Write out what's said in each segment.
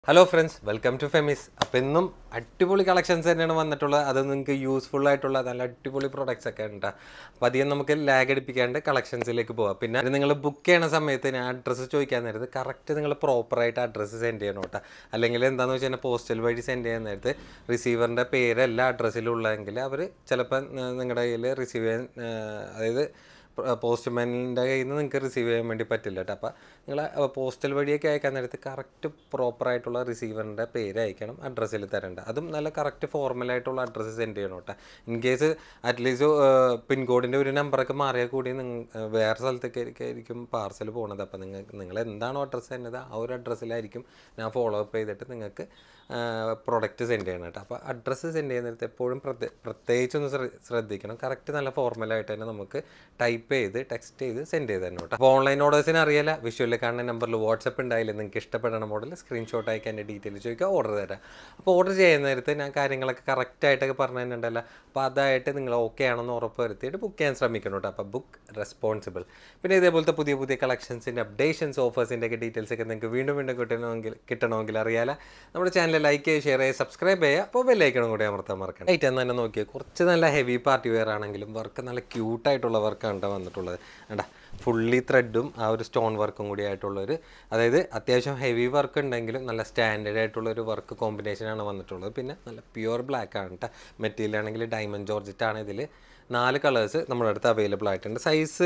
Hello friends, welcome to Femis. അപ്പോൾ അടിപൊളി collections തന്നെയാണ് വന്നിട്ടുള്ളത്. അത് നിങ്ങൾക്ക് യൂസ്ഫുൾ ആയിട്ടുള്ള നല്ല അടിപൊളി പ്രോഡക്റ്റ്സ് ഒക്കെ ഉണ്ട്. അപ്പോൾ അധികം നമുക്ക് ലാഗ് അടിപ്പിക്കാണ്ട് കളക്ഷൻസിലേക്ക് പോകാം. പിന്നെ നിങ്ങൾ ബുക്ക് ചെയ്യുന്ന സമയത്ത് ഞാൻ അഡ്രസ്സ് ചോദിക്കാൻ നേരത്ത് കറക്റ്റ് നിങ്ങൾ പ്രോപ്പറായിട്ട് അഡ്രസ്സ് സെൻഡ് ചെയ്യണം കേട്ടോ. അല്ലെങ്കിൽ എന്താണെന്ന് വെച്ച് കഴിഞ്ഞാൽ പോസ്റ്റൽ വഴി സെൻഡ് ചെയ്യാൻ നേരത്ത് റിസീവറിൻ്റെ പേരെല്ലാം അഡ്രസ്സിലുള്ളതെങ്കിൽ അവർ ചിലപ്പോൾ നിങ്ങളുടെ കയ്യിൽ റിസീവ് ചെയ്യാൻ അതായത് പോസ്റ്റ്മാനിൻ്റെ കയ്യിൽ നിന്ന് നിങ്ങൾക്ക് റിസീവ് ചെയ്യാൻ വേണ്ടി പറ്റില്ല കേട്ടോ. അപ്പോൾ നിങ്ങൾ പോസ്റ്റൽ വഴിയൊക്കെ അയക്കാൻ നേരത്ത് കറക്റ്റ് പ്രോപ്പറായിട്ടുള്ള റിസീവറിൻ്റെ പേര് അയക്കണം, അഡ്രസ്സിൽ തരേണ്ട. അതും നല്ല കറക്റ്റ് ഫോർമലായിട്ടുള്ള അഡ്രസ്സ് സെൻഡ് ചെയ്യണം കേട്ടോ. ഇൻ കേസ് അറ്റ്ലീസ്റ്റ് പിൻകോഡിൻ്റെ ഒരു നമ്പറൊക്കെ മാറിയാൽ കൂടി വേറെ സ്ഥലത്തേക്ക് ആയിരിക്കും പാർസൽ പോകുന്നത്. അപ്പോൾ നിങ്ങൾ എന്താണോ അഡ്രസ്സ് തന്നത് ആ ഒരു അഡ്രസ്സിലായിരിക്കും ഞാൻ ഫോളോ അപ്പ് ചെയ്തിട്ട് നിങ്ങൾക്ക് പ്രൊഡക്റ്റ് സെൻഡ് ചെയ്യണം കേട്ടോ. അപ്പോൾ അഡ്രസ്സ് സെൻഡ് ചെയ്യുന്നിടത്ത് എപ്പോഴും പ്രത്യേകിച്ചൊന്ന് ശ്രദ്ധിക്കണം. കറക്റ്റ് നല്ല ഫോർമലായിട്ട് തന്നെ നമുക്ക് ടൈപ്പ് ചെയ്ത് ടെക്സ്റ്റ് ചെയ്ത് സെൻഡ് ചെയ്ത് തന്നെ കേട്ടോ. അപ്പോൾ ഓൺലൈൻ ഓർഡേഴ്സിന് അറിയില്ല, വിഷ്വലിൽ കാണുന്ന നമ്പറിൽ വാട്സപ്പ് ഉണ്ടായില്ല, നിങ്ങൾക്ക് ഇഷ്ടപ്പെടുന്ന മോഡൽ സ്ക്രീൻഷോട്ട് അയക്കാൻ എൻ്റെ ഡീറ്റെയിൽ ചോദിക്കുക, ഓർഡർ തരാം. അപ്പോൾ ഓർഡർ ചെയ്യുന്ന നേരത്ത് ഞാൻ കാര്യങ്ങളൊക്കെ കറക്റ്റായിട്ടൊക്കെ പറഞ്ഞു തന്നിട്ടുണ്ടല്ലോ. അപ്പോൾ അതായിട്ട് നിങ്ങൾ ഓക്കെ ആണെന്ന് ഉറപ്പ് വരുത്തിയിട്ട് ബുക്ക് ചെയ്യാൻ ശ്രമിക്കണം കേട്ടോ. അപ്പോൾ ബുക്ക് റെസ്പോൺസിബിൾ. പിന്നെ ഇതേപോലത്തെ പുതിയ പുതിയ കളക്ഷൻസിൻ്റെ അപ്ഡേഷൻസ് ഓഫേഴ്സിൻ്റെ ഒക്കെ ഡീറ്റെയിൽസ് ഒക്കെ നിങ്ങൾക്ക് വീണ്ടും കിട്ടണമെങ്കിൽ അറിയാല നമ്മുടെ ചാനൽ ലൈക്ക് ചെയ്യുക, ഷെയർ ചെയ്യുക, സബ്സ്ക്രൈബ് ചെയ്യുക. അപ്പോൾ ബെല്ലൈക്കണം കൂടി അമർത്താൻ മറക്കണം. ഐറ്റം തന്നെ നോക്കിയാൽ കുറച്ച് നല്ല ഹെവി പാർട്ടി വെയർ ആണെങ്കിലും വർക്ക് നല്ല ക്യൂട്ടായിട്ടുള്ള വർക്കാണ് വന്നിട്ടുള്ളത്. വേണ്ട ഫുള്ളി ത്രെഡും ആ ഒരു സ്റ്റോൺ വർക്കും കൂടി ആയിട്ടുള്ളൊരു, അതായത് അത്യാവശ്യം ഹെവി വർക്ക് ഉണ്ടെങ്കിലും നല്ല സ്റ്റാൻഡേർഡ് ആയിട്ടുള്ളൊരു വർക്ക് കോമ്പിനേഷനാണ് വന്നിട്ടുള്ളത്. പിന്നെ നല്ല പ്യുവർ ബ്ലാക്ക് ആണ് കേട്ടോ. മെറ്റീരിയൽ ആണെങ്കിൽ ഡയമണ്ട് ജോർജറ്റാണ്. ഇതിൽ 4 കളേഴ്സ് നമ്മുടെ അടുത്ത് അവൈലബിൾ ആയിട്ടുണ്ട്. സൈസ്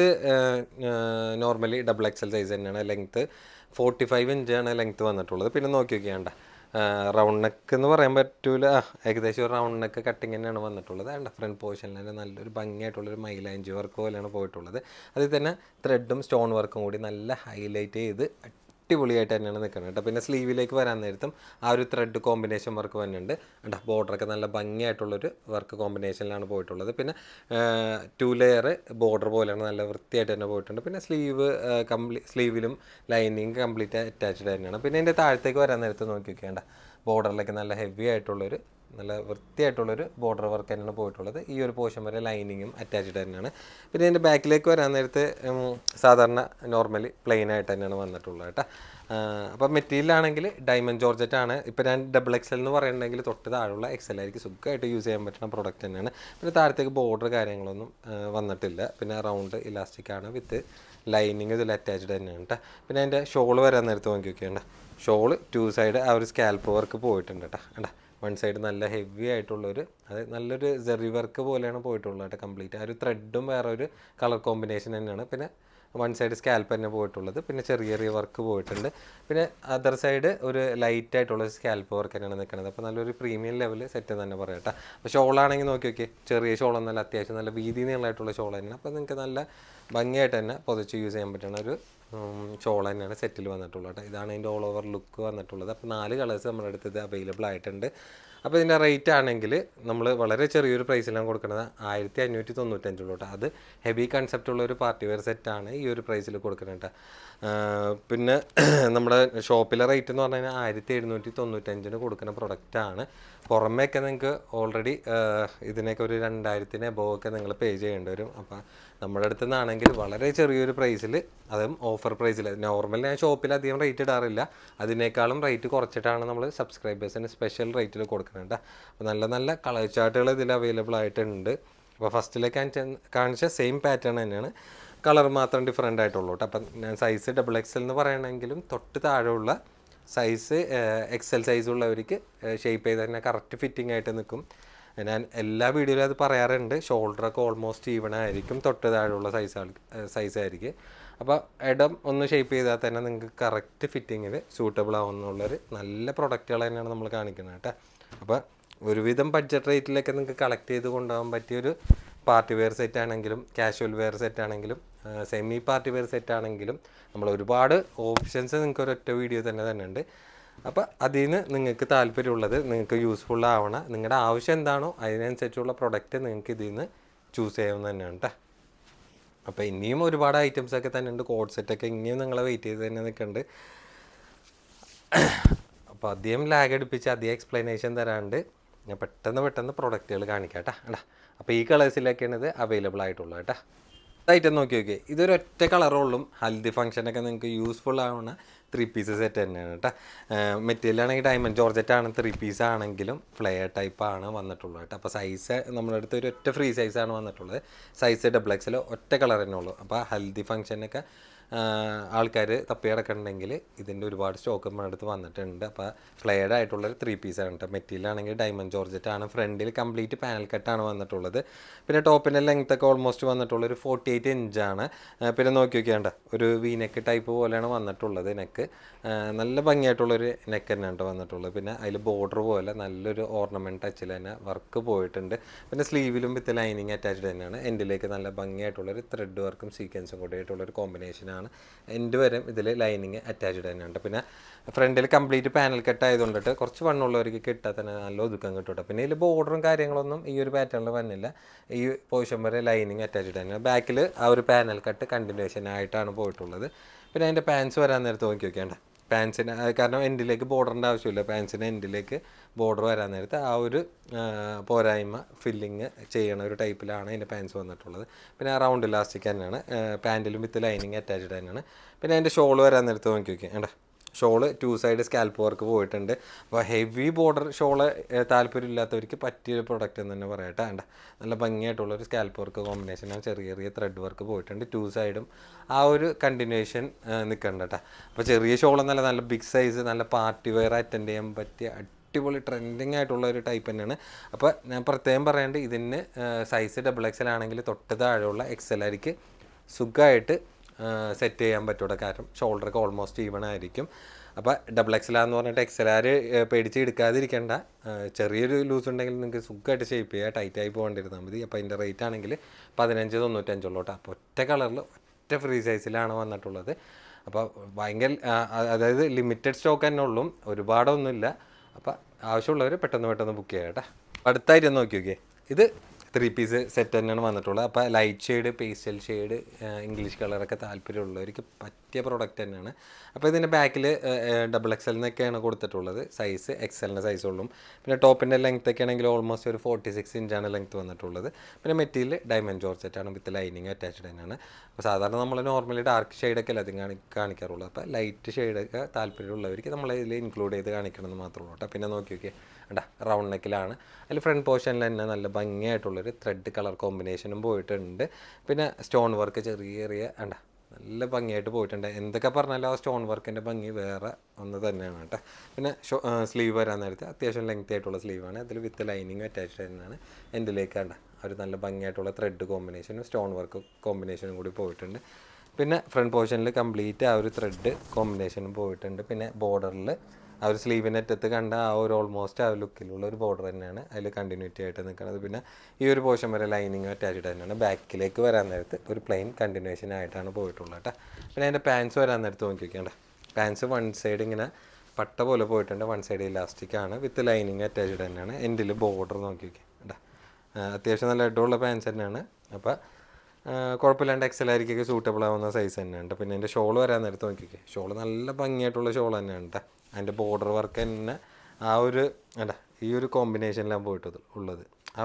നോർമലി XXL സൈസ് തന്നെയാണ്. ലെങ്ത്ത് 45 ഇഞ്ചാണ് ലെങ്ത്ത് വന്നിട്ടുള്ളത്. പിന്നെ നോക്കി നോക്കിയാണ്ട റൗണ്ട് നെക്ക് എന്ന് പറയാൻ പറ്റൂല, ഏകദേശം ഒരു റൗണ്ട് നെക്ക് കട്ടിങ് തന്നെയാണ് വന്നിട്ടുള്ളത്. ആൻഡ് ഫ്രണ്ട് പോർഷനിൽ തന്നെ നല്ലൊരു ഭംഗിയായിട്ടുള്ളൊരു മൈലാഞ്ചി വർക്ക് പോലെയാണ് പോയിട്ടുള്ളത്. അതിൽ തന്നെ ത്രെഡും സ്റ്റോൺ വർക്കും കൂടി നല്ല ഹൈലൈറ്റ് ചെയ്ത് അടിപൊളിയായിട്ട് തന്നെയാണ് നിൽക്കുന്നത് കേട്ടോ. പിന്നെ സ്ലീവിലേക്ക് വരാൻ നേരത്തും ആ ഒരു ത്രെഡ് കോമ്പിനേഷൻ വർക്ക് വരുന്നുണ്ട് കേട്ടോ. ബോർഡറൊക്കെ നല്ല ഭംഗിയായിട്ടുള്ളൊരു വർക്ക് കോമ്പിനേഷനിലാണ് പോയിട്ടുള്ളത്. പിന്നെ 2 ലെയർ ബോർഡർ പോലെയാണ് നല്ല വൃത്തിയായിട്ട് തന്നെ പോയിട്ടുണ്ട്. പിന്നെ സ്ലീവിലും ലൈനിങ് കംപ്ലീറ്റ് അറ്റാച്ച്ഡ് തന്നെയാണ്. പിന്നെ ഇതിൻ്റെ താഴത്തേക്ക് വരാൻ നേരത്ത് നോക്കി വെക്കേണ്ട ബോർഡറിലേക്ക് നല്ല ഹെവി ആയിട്ടുള്ളൊരു നല്ല വൃത്തിയായിട്ടുള്ളൊരു ബോർഡർ വർക്ക് തന്നെയാണ് പോയിട്ടുള്ളത്. ഈ ഒരു പോർഷൻ വരെ ലൈനിങ്ങും അറ്റാച്ച്ഡ് തന്നെയാണ്. പിന്നെ ഇതിൻ്റെ ബാക്കിലേക്ക് വരാൻ നേരത്ത് സാധാരണ നോർമലി പ്ലെയിൻ ആയിട്ട് തന്നെയാണ് വന്നിട്ടുള്ളത് കേട്ടോ. അപ്പോൾ മെറ്റീരിയലാണെങ്കിൽ ഡയമണ്ട് ജോർജറ്റ് ആണ്. ഇപ്പോൾ ഞാൻ XXL എന്ന് പറയുന്നുണ്ടെങ്കിൽ തൊട്ട് താഴെയുള്ള XL ആയിരിക്കും സുഖമായിട്ട് യൂസ് ചെയ്യാൻ പറ്റുന്ന പ്രോഡക്റ്റ് തന്നെയാണ്. പിന്നെ താഴത്തേക്ക് ബോർഡർ കാര്യങ്ങളൊന്നും വന്നിട്ടില്ല. പിന്നെ റൗണ്ട് ഇലാസ്റ്റിക് ആണ് വിത്ത് ലൈനിങ് ഇതിൽ അറ്റാച്ച്ഡ് തന്നെയാണ് കേട്ടോ. പിന്നെ അതിൻ്റെ ഷോൾ വരാൻ നേരത്ത് നോക്കി വെക്കേണ്ട ഷോള് 2 സൈഡ് ആ ഒരു സ്കാൽപ്പ് വർക്ക് പോയിട്ടുണ്ട് കേട്ടോ. കേട്ടോ 1 സൈഡ് നല്ല ഹെവി ആയിട്ടുള്ളൊരു, അത് നല്ലൊരു ജെറി വർക്ക് പോലെയാണ് പോയിട്ടുള്ളത് കേട്ടോ. കംപ്ലീറ്റ് ആ ഒരു ത്രെഡും വേറെ ഒരു കളർ കോമ്പിനേഷൻ തന്നെയാണ്. പിന്നെ 1 സൈഡ് സ്കാൽപ്പ് തന്നെ പോയിട്ടുള്ളത്. പിന്നെ ചെറിയ വർക്ക് പോയിട്ടുണ്ട്. പിന്നെ അതർ സൈഡ് ഒരു ലൈറ്റ് ആയിട്ടുള്ള സ്കാൽപ്പ് വർക്ക് തന്നെയാണ് നിൽക്കുന്നത്. അപ്പോൾ നല്ലൊരു പ്രീമിയം ലെവൽ സെറ്റ് തന്നെ പറയാം കേട്ടോ. അപ്പോൾ ഷോളാണെങ്കിൽ നോക്കി നോക്കിയേ, ചെറിയ ഷോളൊന്നല്ല, അത്യാവശ്യം നല്ല വീതി നീളമായിട്ടുള്ള ഷോൾ തന്നെയാണ്. അപ്പോൾ നിങ്ങൾക്ക് നല്ല ഭംഗിയായിട്ട് തന്നെ പൊതിച്ച് യൂസ് ചെയ്യാൻ പറ്റുന്ന ഒരു ഷോൾ തന്നെയാണ് സെറ്റിൽ വന്നിട്ടുള്ളത് കേട്ടോ. ഇതാണ് അതിൻ്റെ ഓൾ ഓവർ ലുക്ക് വന്നിട്ടുള്ളത്. അപ്പോൾ 4 കളേഴ്സ് നമ്മുടെ അടുത്ത് ഇത് അവൈലബിൾ ആയിട്ടുണ്ട്. അപ്പോൾ ഇതിൻ്റെ റേറ്റ് ആണെങ്കിൽ നമ്മൾ വളരെ ചെറിയൊരു പ്രൈസിലാണ് കൊടുക്കുന്നത്, 1595 കേട്ടോ. അത് ഹെവി കൺസെപ്റ്റ് ഉള്ള ഒരു പാർട്ടി വെയർ സെറ്റാണ് ഈ ഒരു പ്രൈസിൽ കൊടുക്കുന്നത് കേട്ടോ. പിന്നെ നമ്മുടെ ഷോപ്പിലെ റേറ്റ് എന്ന് പറഞ്ഞു കഴിഞ്ഞാൽ 1795 കൊടുക്കുന്ന പ്രൊഡക്റ്റാണ്. പുറമേയൊക്കെ നിങ്ങൾക്ക് ഓൾറെഡി ഇതിനൊക്കെ ഒരു 2000 എബോവൊക്കെ നിങ്ങൾ പേ ചെയ്യേണ്ടി വരും. അപ്പോൾ നമ്മുടെ അടുത്ത് നിന്നാണെങ്കിൽ വളരെ ചെറിയൊരു പ്രൈസിൽ, അതും ഓഫർ പ്രൈസിൽ, നോർമലി ഞാൻ ഷോപ്പിൽ അധികം റേറ്റ് ഇടാറില്ല, അതിനേക്കാളും റേറ്റ് കുറച്ചിട്ടാണ് നമ്മൾ സബ്സ്ക്രൈബേഴ്സിന് സ്പെഷ്യൽ റേറ്റിൽ കൊടുക്കുന്നുണ്ട്. അപ്പോൾ നല്ല നല്ല കളർ ചാർട്ടുകൾ ഇതിൽ അവൈലബിൾ ആയിട്ടുണ്ട്. അപ്പോൾ ഫസ്റ്റിലേക്ക് കാണിച്ച സെയിം പാറ്റേൺ തന്നെയാണ്, കളർ മാത്രം ഡിഫറെൻ്റ് ആയിട്ടുള്ളൂ കേട്ടോ. അപ്പം ഞാൻ സൈസ് XXL എന്ന് പറയണമെങ്കിലും തൊട്ട് താഴെയുള്ള സൈസ് XL സൈസ് ഉള്ളവർക്ക് ഷേപ്പ് ചെയ്ത് തന്നെ കറക്റ്റ് ഫിറ്റിംഗ് ആയിട്ട് നിൽക്കും. ഞാൻ എല്ലാ വീഡിയോയിലും അത് പറയാറുണ്ട്. ഷോൾഡറൊക്കെ ഓൾമോസ്റ്റ് ഈവൺ ആയിരിക്കും, തൊട്ട് താഴെയുള്ള സൈസായിരിക്കും. അപ്പോൾ ഇടം ഒന്ന് ഷേപ്പ് ചെയ്താൽ തന്നെ നിങ്ങൾക്ക് കറക്റ്റ് ഫിറ്റിങ്ങിൽ സൂട്ടബിൾ ആവുന്നുള്ളൊരു നല്ല പ്രൊഡക്റ്റുകൾ തന്നെയാണ് നമ്മൾ കാണിക്കുന്നത് കേട്ടോ. അപ്പോൾ ഒരുവിധം ബഡ്ജറ്റ് റേറ്റിലൊക്കെ നിങ്ങൾക്ക് കളക്ട് ചെയ്ത് കൊണ്ടുപോകാൻ പറ്റിയൊരു പാർട്ടി വെയർ സെറ്റ് ആണെങ്കിലും കാഷ്വൽ വെയർ സെറ്റ് ആണെങ്കിലും സെമി പാർട്ടി വെയർ സെറ്റ് ആണെങ്കിലും നമ്മൾ ഒരുപാട് ഓപ്ഷൻസ് നിങ്ങൾക്ക് ഒരൊറ്റ വീഡിയോ തന്നെ ഉണ്ട്. അപ്പോൾ അതിൽ നിന്ന് നിങ്ങൾക്ക് താല്പര്യമുള്ളത്, നിങ്ങൾക്ക് യൂസ്ഫുൾ ആവണ, നിങ്ങളുടെ ആവശ്യം എന്താണോ അതിനനുസരിച്ചുള്ള പ്രൊഡക്റ്റ് നിങ്ങൾക്ക് ഇതിൽ നിന്ന് ചൂസ് ചെയ്യാവുന്ന തന്നെയാണ് കേട്ടോ. അപ്പോൾ ഇനിയും ഒരുപാട് ഐറ്റംസൊക്കെ തന്നെ ഉണ്ട്. കോഡ് സെറ്റൊക്കെ ഇനിയും നിങ്ങളെ വെയിറ്റ് ചെയ്ത് തന്നെ നിൽക്കുന്നുണ്ട്. അപ്പോൾ അധികം ലാഗ് അടുപ്പിച്ച് അധികം എക്സ്പ്ലനേഷൻ തരാണ്ട് ഞാൻ പെട്ടെന്ന് പ്രൊഡക്റ്റുകൾ കാണിക്കാം കേട്ടോ. അപ്പോൾ ഈ കളേഴ്സിലൊക്കെയാണ് ഇത് അവൈലബിൾ ആയിട്ടുള്ളത് കേട്ടോ. ഐറ്റം നോക്കി നോക്കിയേ, ഇതൊരൊറ്റ കളറുള്ളും ഹൽദി ഫംഗ്ഷനൊക്കെ നിങ്ങൾക്ക് യൂസ്ഫുൾ ആവുന്ന 3 പീസ് സെറ്റ് തന്നെയാണ് കേട്ടോ. മെറ്റീരിയൽ ആണെങ്കിൽ ഡയമണ്ട് ജോർജറ്റ് ആണ്, 3 പീസ് ആണെങ്കിലും ഫ്ലെയർ ടൈപ്പ് ആണ് വന്നിട്ടുള്ളത് കേട്ടോ. അപ്പോൾ സൈസ് നമ്മുടെ അടുത്ത് ഒരു ഒറ്റ ഫ്രീ സൈസാണ് വന്നിട്ടുള്ളത്. സൈസ് XXL ഒറ്റ കളർ തന്നെ ഉള്ളൂ. അപ്പോൾ ഹൽദി ഫംഗ്ഷനൊക്കെ ആൾക്കാർ തപ്പി കിടക്കുന്നുണ്ടെങ്കിൽ ഇതിൻ്റെ ഒരുപാട് സ്റ്റോക്ക് നമ്മുടെ അടുത്ത് വന്നിട്ടുണ്ട്. അപ്പോൾ ഫ്ലെയർഡ് ആയിട്ടുള്ളൊരു 3 പീസാണ് കേട്ടോ. മെറ്റീരിയൽ ആണെങ്കിൽ ഡയമണ്ട് ജോർജറ്റ് ആണ്. ഫ്രണ്ടിൽ കംപ്ലീറ്റ് പാനൽ കട്ടാണ് വന്നിട്ടുള്ളത്. പിന്നെ ടോപ്പിൻ്റെ ലെങ്ത് ഒക്കെ ഓൾമോസ്റ്റ് വന്നിട്ടുള്ളൊരു 48 ഇഞ്ചാണ്. പിന്നെ നോക്കി നോക്കിയാണ്ട ഒരു വീനെക്ക് ടൈപ്പ് പോലെയാണ് വന്നിട്ടുള്ളത്. നെക്ക് നല്ല ഭംഗിയായിട്ടുള്ളൊരു നെക്ക് തന്നെയാണ് കേട്ടോ വന്നിട്ടുള്ളത്. പിന്നെ അതിൽ ബോർഡർ പോലെ നല്ലൊരു ഓർണമെൻറ്റ് ടച്ചിൽ തന്നെ വർക്ക് പോയിട്ടുണ്ട്. പിന്നെ സ്ലീവിലും വിത്ത് ലൈനിങ് അറ്റാച്ച്ഡ് തന്നെയാണ്. എൻഡിലേക്ക് നല്ല ഭംഗിയായിട്ടുള്ളൊരു ത്രെഡ് വർക്കും സീക്വൻസും കൂടി ആയിട്ടുള്ളൊരു കോമ്പിനേഷനാണ്. എൻഡ് വരെ ഇതിൽ ലൈനിങ് അറ്റാച്ച്ഡ് തന്നെയുണ്ട്. പിന്നെ ഫ്രണ്ടിൽ കംപ്ലീറ്റ് പാനൽ കട്ട് ആയതുകൊണ്ടിട്ട് കുറച്ച് വണ്ണുള്ളവർക്ക് കിട്ടാൻ തന്നെ നല്ല ഒതുക്കം കിട്ടും. പിന്നെ ഇതിൽ ബോർഡറും കാര്യങ്ങളൊന്നും ഈ ഒരു പാറ്റേണിൽ വന്നില്ല. ഈ പോർഷൻ വരെ ലൈനിങ് അറ്റാച്ച്ഡ് തന്നെയാണ്. ബാക്കിൽ ആ ഒരു പാനൽ കട്ട് കണ്ടിന്യൂഷൻ ആയിട്ടാണ് പോയിട്ടുള്ളത്. പിന്നെ അതിൻ്റെ പാൻസ് വരാൻ നേരത്ത് നോക്കി നോക്കിയാണ്ട പാൻസിന്, കാരണം എൻഡിലേക്ക് ബോർഡറിൻ്റെ ആവശ്യമില്ല. പാൻസിന് എൻഡിലേക്ക് ബോർഡർ വരാൻ നേരത്ത് ആ ഒരു പോരായ്മ ഫില്ലിങ് ചെയ്യണ ഒരു ടൈപ്പിലാണ് അതിൻ്റെ പാൻസ് വന്നിട്ടുള്ളത്. പിന്നെ ആ റൗണ്ട് ഇലാസ്റ്റിക് തന്നെയാണ്. പാൻറ്റിലും വിത്ത് ലൈനിങ് അറ്റാച്ച്ഡ് തന്നെയാണ്. പിന്നെ അതിൻ്റെ ഷോൾ വരാൻ നേരത്ത് നോക്കി നോക്കി വേണ്ട ഷോള് 2 സൈഡ് സ്കാൽപ്പ് വർക്ക് പോയിട്ടുണ്ട്. അപ്പോൾ ഹെവി ബോർഡർ ഷോള് താല്പര്യമില്ലാത്തവർക്ക് പറ്റിയൊരു പ്രൊഡക്റ്റ് എന്ന് തന്നെ പറയട്ടെ. വേണ്ട നല്ല ഭംഗിയായിട്ടുള്ളൊരു സ്കാൽപ്പ് വർക്ക് കോമ്പിനേഷനാണ്. ചെറിയ ചെറിയ ത്രെഡ് വർക്ക് പോയിട്ടുണ്ട്. 2 സൈഡും ആ ഒരു കണ്ടിന്യൂഷൻ നിൽക്കണ്ട കേട്ടോ. അപ്പോൾ ചെറിയ ഷോളെന്നല്ല, നല്ല ബിഗ് സൈസ്, നല്ല പാർട്ടി വെയർ അറ്റൻഡ് ചെയ്യാൻ പറ്റിയ അടിപൊളി ട്രെൻഡിങ് ആയിട്ടുള്ള ഒരു ടൈപ്പ് തന്നെയാണ്. അപ്പോൾ ഞാൻ പ്രത്യേകം പറയേണ്ടത് ഇതിന് സൈസ് XXL ആണെങ്കിൽ തൊട്ട് താഴെയുള്ള XL ആയിരിക്കും സുഖമായിട്ട് സെറ്റ് ചെയ്യാൻ പറ്റൂടെ. കാരണം ഷോൾഡറൊക്കെ ഓൾമോസ്റ്റ് ഈവൺ ആയിരിക്കും. അപ്പോൾ XXL എന്ന് പറഞ്ഞിട്ട് XLR പേടിച്ച് എടുക്കാതിരിക്കേണ്ട. ചെറിയൊരു ലൂസ് ഉണ്ടെങ്കിൽ നിങ്ങൾക്ക് സുഖമായിട്ട് ഷേപ്പ് ചെയ്യുക, ടൈറ്റായി പോകേണ്ടിരുന്നാൽ മതി. അപ്പോൾ അതിൻ്റെ റേറ്റ് ആണെങ്കിൽ 1595 ഉള്ളൂ കേട്ടോ. അപ്പോൾ ഒറ്റ കളറിൽ ഒറ്റ ഫ്രീ സൈസിലാണ് വന്നിട്ടുള്ളത്. അപ്പോൾ ഭയങ്കര അതായത് ലിമിറ്റഡ് സ്റ്റോക്ക് തന്നെ ഉള്ളൂ, ഒരുപാടൊന്നുമില്ല. അപ്പോൾ ആവശ്യമുള്ളവർ പെട്ടെന്ന് ബുക്ക് ചെയ്യാം കേട്ടോ. അടുത്തായിട്ട് നോക്കി നോക്കിയേ, ഇത് 3 പീസ് സെറ്റ് തന്നെയാണ് വന്നിട്ടുള്ളത്. അപ്പോൾ light shade, pastel shade, English കളറൊക്കെ താല്പര്യമുള്ളവർക്ക് പറ്റിയ പ്രോഡക്റ്റ് തന്നെയാണ്. അപ്പോൾ ഇതിൻ്റെ ബാക്കിൽ XXL എന്നൊക്കെയാണ് കൊടുത്തിട്ടുള്ളത്. സൈസ് XLൻ്റെ സൈസുള്ളൂ. പിന്നെ ടോപ്പിൻ്റെ ലെങ്ത് ഒക്കെ ആണെങ്കിൽ ഓൾമോസ്റ്റ് ഒരു 46 ഇഞ്ചാണ് ലെങ്ത് വന്നിട്ടുള്ളത്. പിന്നെ മെറ്റീരിയൽ ഡയമണ്ട് ജോർജറ്റാണ് വിത്ത് ലൈനിങ് അറ്റാച്ച്ഡ് തന്നെയാണ്. അപ്പോൾ സാധാരണ നമ്മൾ നോർമലി ഡാർക്ക് ഷെയ്ഡൊക്കെ അല്ല അധികം കാണിക്കാറുള്ളത്. അപ്പോൾ ലൈറ്റ് ഷെയ്ഡൊക്കെ താല്പര്യമുള്ളവർക്ക് നമ്മൾ ഇതിൽ ഇൻക്ലൂഡ് ചെയ്ത് കാണിക്കണമെന്ന് മാത്രമേ ഉള്ളൂ കേട്ടോ. പിന്നെ നോക്കി നോക്കിയാൽ വേണ്ട റൗണ്ട് നെക്കിലാണ്. അതിൽ ഫ്രണ്ട് പോർഷനിൽ തന്നെ നല്ല ഭംഗിയായിട്ടുള്ളൊരു ത്രെഡ് കളർ കോമ്പിനേഷനും പോയിട്ടുണ്ട്. പിന്നെ സ്റ്റോൺ വർക്ക് ചെറിയ വേണ്ട നല്ല ഭംഗിയായിട്ട് പോയിട്ടുണ്ട്. എന്തൊക്കെ പറഞ്ഞാലും ആ സ്റ്റോൺ വർക്കിൻ്റെ ഭംഗി വേറെ ഒന്ന് തന്നെയാണ് കേട്ടോ. പിന്നെ സ്ലീവ് വരാൻ നേരത്തെ അത്യാവശ്യം ലെങ്തി ആയിട്ടുള്ള സ്ലീവാണ്. അതിൽ വിത്ത് ലൈനിങ് അറ്റാച്ച്ഡ് തന്നെയാണ്. എൻഡിലേക്ക് വേണ്ട ഒരു നല്ല ഭംഗിയായിട്ടുള്ള ത്രെഡ് കോമ്പിനേഷനും സ്റ്റോൺ വർക്ക് കോമ്പിനേഷനും കൂടി പോയിട്ടുണ്ട്. പിന്നെ ഫ്രണ്ട് പോർഷനിൽ കംപ്ലീറ്റ് ആ ഒരു ത്രെഡ് കോമ്പിനേഷനും പോയിട്ടുണ്ട്. പിന്നെ ബോർഡറിൽ ആ ഒരു സ്ലീവിൻ്റെ അറ്റത്ത് കണ്ട ആ ഒരു ഓൾമോസ്റ്റ് ആ ലുക്കിലുള്ള ഒരു ബോർഡർ തന്നെയാണ് അതിൽ കണ്ടിന്യൂറ്റി ആയിട്ട് നിൽക്കുന്നത്. പിന്നെ ഈ ഒരു പോർഷൻ വരെ ലൈനിങ് അറ്റാച്ച്ഡ് തന്നെയാണ്. ബാക്കിലേക്ക് വരാൻ നേരത്ത് ഒരു പ്ലെയിൻ കണ്ടിന്യൂഷൻ ആയിട്ടാണ് പോയിട്ടുള്ളത് കേട്ടോ. പിന്നെ അതിൻ്റെ പാൻസ് വരാൻ നേരത്ത് നോക്കി വയ്ക്കേണ്ട പാൻസ് വൺ സൈഡ് ഇങ്ങനെ പട്ട പോലെ പോയിട്ടുണ്ട്. വൺ സൈഡ് ഇലാസ്റ്റിക് ആണ് വിത്ത് ലൈനിങ് അറ്റാച്ച്ഡ് തന്നെയാണ്. എൻഡിൽ ബോർഡർ നോക്കി വയ്ക്കുക കേട്ടോ. അത്യാവശ്യം നല്ല ഇടമുള്ള പാൻസ് തന്നെയാണ്. അപ്പോൾ കുഴപ്പമില്ലാണ്ട് XLRക്കൊക്കെ സൂട്ടബിൾ ആവുന്ന സൈസ് തന്നെയുണ്ട്. പിന്നെ എൻ്റെ ഷോൾ വരാൻ നേരത്ത് നോക്കിക്കേ, ഷോൾ നല്ല ഭംഗിയായിട്ടുള്ള ഷോൾ തന്നെയാണ് കേട്ടോ. അതിൻ്റെ ബോർഡർ വർക്ക് തന്നെ ആ ഒരു ഈ ഒരു കോമ്പിനേഷനിലാണ് പോയിട്ട് ഉള്ളത്. ആ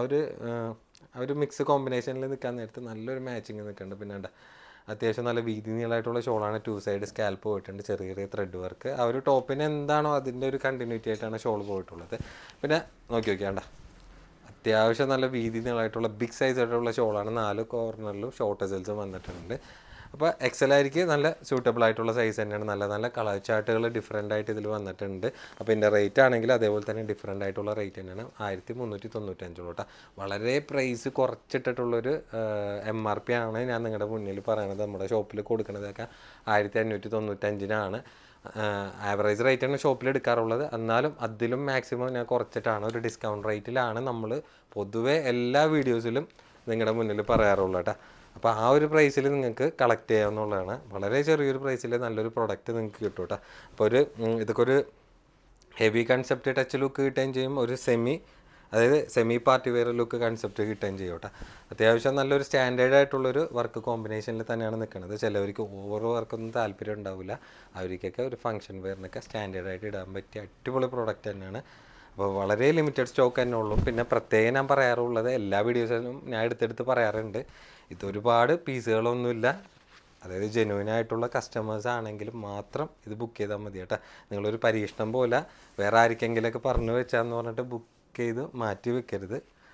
ഒരു മിക്സ് കോമ്പിനേഷനിൽ നിൽക്കാൻ നേരത്ത് നല്ലൊരു മാച്ചിങ് നിൽക്കുന്നുണ്ട്. പിന്നെ അത്യാവശ്യം നല്ല വീതി നീളമായിട്ടുള്ള ഷോളാണ്. 2 സൈഡ് സ്കാൽപ്പ് പോയിട്ടുണ്ട്. ചെറിയ ത്രെഡ് വർക്ക്. ആ ഒരു ടോപ്പിന് എന്താണോ അതിൻ്റെ ഒരു കണ്ടിന്യൂറ്റി ആയിട്ടാണ് ഷോൾ പോയിട്ടുള്ളത്. പിന്നെ നോക്കി നോക്കിയാണ്ട അത്യാവശ്യം നല്ല വീതി നീളമായിട്ടുള്ള ബിഗ് സൈസ് ആയിട്ടുള്ള ഷോളാണ്. 4 കോർണറിലും ഷോർട്ട് എസൽസും വന്നിട്ടുണ്ട്. അപ്പോൾ XLRക്ക് നല്ല സൂട്ടബിൾ ആയിട്ടുള്ള സൈസ് തന്നെയാണ്. നല്ല കളർ ചാർട്ടുകൾ ഡിഫറെൻ്റ് ആയിട്ട് ഇതിൽ വന്നിട്ടുണ്ട്. അപ്പോൾ ഇതിൻ്റെ റേറ്റ് ആണെങ്കിൽ അതേപോലെ തന്നെ ഡിഫറെൻ്റ് ആയിട്ടുള്ള റേറ്റ് തന്നെയാണ്. 1395 കേട്ടോ. വളരെ പ്രൈസ് കുറച്ചിട്ടുള്ളൊരു MRP ആണ് ഞാൻ നിങ്ങളുടെ മുന്നിൽ പറയണത്. നമ്മുടെ ഷോപ്പിൽ കൊടുക്കുന്നതൊക്കെ 1595-നാണ്. ആവറേജ് റേറ്റാണ് ഷോപ്പിൽ എടുക്കാറുള്ളത്. എന്നാലും അതിലും മാക്സിമം ഞാൻ കുറച്ചിട്ടാണ് ഒരു ഡിസ്കൗണ്ട് റേറ്റിലാണ് നമ്മൾ പൊതുവേ എല്ലാ വീഡിയോസിലും നിങ്ങളുടെ മുന്നിൽ പറയാറുള്ളത് കേട്ടോ. അപ്പോൾ ആ ഒരു പ്രൈസിൽ നിങ്ങൾക്ക് കളക്ട് ചെയ്യാവുന്നതാണ്. വളരെ ചെറിയൊരു പ്രൈസിൽ നല്ലൊരു പ്രൊഡക്റ്റ് നിങ്ങൾക്ക് കിട്ടും കേട്ടോ. അപ്പോൾ ഇതൊക്കെ ഒരു ഹെവി കൺസെപ്റ്റ് ടച്ച് ലുക്ക് കിട്ടുകയും ചെയ്യും. ഒരു semi party wear look concept കിട്ടുകയും ചെയ്യും കേട്ടോ. അത്യാവശ്യം നല്ലൊരു സ്റ്റാൻഡേർഡ് ആയിട്ടുള്ളൊരു വർക്ക് കോമ്പിനേഷനിൽ തന്നെയാണ് നിൽക്കുന്നത്. ചിലവർക്ക് ഓവർ വർക്കൊന്നും താല്പര്യം ഉണ്ടാവില്ല. അവർക്കൊക്കെ ഒരു ഫംഗ്ഷൻ വെയറിനൊക്കെ സ്റ്റാൻഡേർഡായിട്ട് ഇടാൻ പറ്റിയ അടിപൊളി പ്രോഡക്റ്റ് തന്നെയാണ്. അപ്പോൾ വളരെ ലിമിറ്റഡ് സ്റ്റോക്ക് തന്നെ ഉള്ളൂ. പിന്നെ പ്രത്യേകം ഞാൻ പറയാറുള്ളത് എല്ലാ വീഡിയോസിലും ഞാൻ എടുത്തെടുത്ത് പറയാറുണ്ട്, ഇതൊരുപാട് പീസുകളൊന്നുമില്ല. അതായത് ജെന്യൂൻ ആയിട്ടുള്ള കസ്റ്റമേഴ്സ് ആണെങ്കിലും മാത്രം ഇത് ബുക്ക് ചെയ്താൽ മതി കേട്ടോ. നിങ്ങളൊരു പരീക്ഷണം പോലെ വേറെ ആർക്കെങ്കിലുമൊക്കെ പറഞ്ഞു വെച്ചാന്ന് പറഞ്ഞിട്ട് ബുക്ക് ചെയ്ത് മാറ്റി വെക്കരുത്.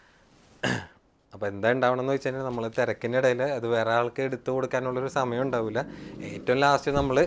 അപ്പോൾ എന്താ ഉണ്ടാവണമെന്ന് വെച്ച് കഴിഞ്ഞാൽ നമ്മൾ തിരക്കിൻ്റെ ഇടയിൽ അത് വേറെ ആൾക്ക് എടുത്തു കൊടുക്കാനുള്ളൊരു സമയം ഉണ്ടാവില്ല. ഏറ്റവും ലാസ്റ്റ് നമ്മൾ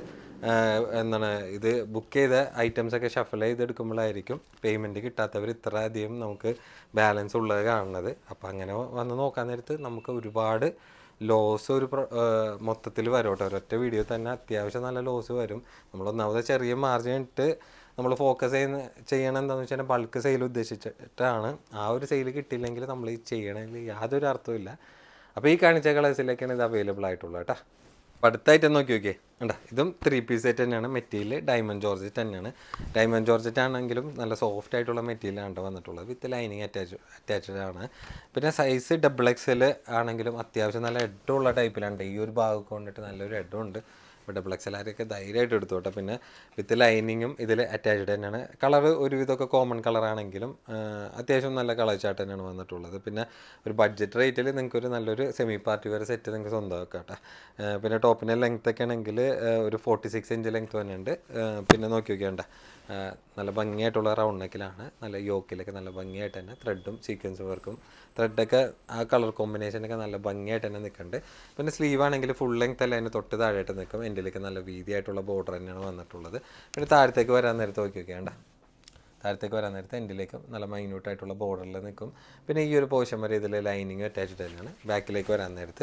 എന്താണ് ഇത് ബുക്ക് ചെയ്ത ഐറ്റംസൊക്കെ ഷഫിൾ ചെയ്തെടുക്കുമ്പോഴായിരിക്കും പേയ്മെൻറ്റ് കിട്ടാത്തവർ ഇത്ര അധികം നമുക്ക് ബാലൻസ് ഉള്ളത് കാണുന്നത്. അപ്പോൾ അങ്ങനെ വന്ന് നോക്കാൻ നേരത്ത് നമുക്ക് ഒരുപാട് ലോസ് മൊത്തത്തിൽ വരും കേട്ടോ. ഒരൊറ്റ വീഡിയോ തന്നെ അത്യാവശ്യം നല്ല ലോസ് വരും. നമ്മളൊന്നാമത് ചെറിയ മാർജിൻ ഇട്ട് നമ്മൾ ഫോക്കസ് ചെയ്യണം എന്താണെന്ന് വെച്ചാൽ ബൾക്ക് സെയിൽ ഉദ്ദേശിച്ചിട്ടാണ്. ആ ഒരു സെയിൽ കിട്ടിയില്ലെങ്കിൽ നമ്മൾ ഈ ചെയ്യണമെങ്കിൽ യാതൊരു അർത്ഥമില്ല. അപ്പോൾ ഈ കാണിച്ച കളേഴ്സിലേക്കാണ് ഇത് അവൈലബിൾ ആയിട്ടുള്ളത് കേട്ടോ. അപ്പോൾ അടുത്തായിട്ട് നോക്കി നോക്കിയേ ഉണ്ടോ, ഇതും 3 പീസ് സെറ്റ് തന്നെയാണ്. മെറ്റീരിയൽ ഡയമണ്ട് ജോർജറ്റ് തന്നെയാണ്. ഡയമണ്ട് ജോർജറ്റ് ആണെങ്കിലും നല്ല സോഫ്റ്റ് ആയിട്ടുള്ള മെറ്റീരിയലാണ് വന്നിട്ടുള്ളത്. വിത്ത് ലൈനിങ് അറ്റാച്ച്ഡ് ആണ്. പിന്നെ സൈസ് XXL ആണെങ്കിലും അത്യാവശ്യം നല്ല ഹെഡുള്ള ടൈപ്പിലാണ്. ഈ ഒരു ഭാഗം കൊണ്ടിട്ട് നല്ലൊരു ഹെഡും ഉണ്ട്. അപ്പോൾ XXL ആരൊക്കെ ധൈര്യമായിട്ട് എടുത്തു കേട്ടോ. പിന്നെ വിത്ത് ലൈനിങ്ങും ഇതിൽ അറ്റാച്ച്ഡ് തന്നെയാണ്. കളർ ഒരുവിധമൊക്കെ കോമൺ കളറാണെങ്കിലും അത്യാവശ്യം നല്ല കളർ ചാർട്ട് തന്നെയാണ് വന്നിട്ടുള്ളത്. പിന്നെ ഒരു ബഡ്ജറ്റ് റേറ്റിൽ നിങ്ങൾക്കൊരു നല്ലൊരു സെമി പാർട്ടി വെയർ സെറ്റ് നിങ്ങൾക്ക് സ്വന്തമാക്കാം കേട്ടോ. പിന്നെ ടോപ്പിൻ്റെ ലെങ്ത് ഒക്കെ ആണെങ്കിൽ ഒരു 46 ഇഞ്ച് ലെങ്ത് തന്നെയുണ്ട്. പിന്നെ നോക്കി നോക്കിയാണ്ട നല്ല ഭംഗിയായിട്ടുള്ള റൗണ്ട് നെക്കിലാണ്. നല്ല യോക്കിലൊക്കെ നല്ല ഭംഗിയായിട്ട് തന്നെ ത്രെഡും സീക്വൻസ് വർക്കും ത്രെഡൊക്കെ ആ കളർ കോമ്പിനേഷനൊക്കെ നല്ല ഭംഗിയായിട്ട് തന്നെ നിൽക്കുന്നുണ്ട്. പിന്നെ സ്ലീവ് ആണെങ്കിൽ ഫുൾ ലെങ്ത് അല്ല, അതിന് തൊട്ട് താഴെയായിട്ട് നിൽക്കും. എൻ്റെലേക്ക് നല്ല വീതിയായിട്ടുള്ള ബോർഡർ തന്നെയാണ് വന്നിട്ടുള്ളത്. പിന്നെ താഴത്തേക്ക് വരാൻ നേരത്ത് നോക്കി നോക്കിയാണ്ട താഴത്തേക്ക് വരാൻ നേരത്ത് എൻ്റെലേക്ക് നല്ല മൈന്യൂട്ടായിട്ടുള്ള ബോർഡറിൽ നിൽക്കും. പിന്നെ ഈ ഒരു പോർഷൻ വരെ ഇതിൽ ലൈനിങ് അറ്റാച്ച്ഡ് തന്നെയാണ്. ബാക്കിലേക്ക് വരാൻ നേരത്ത്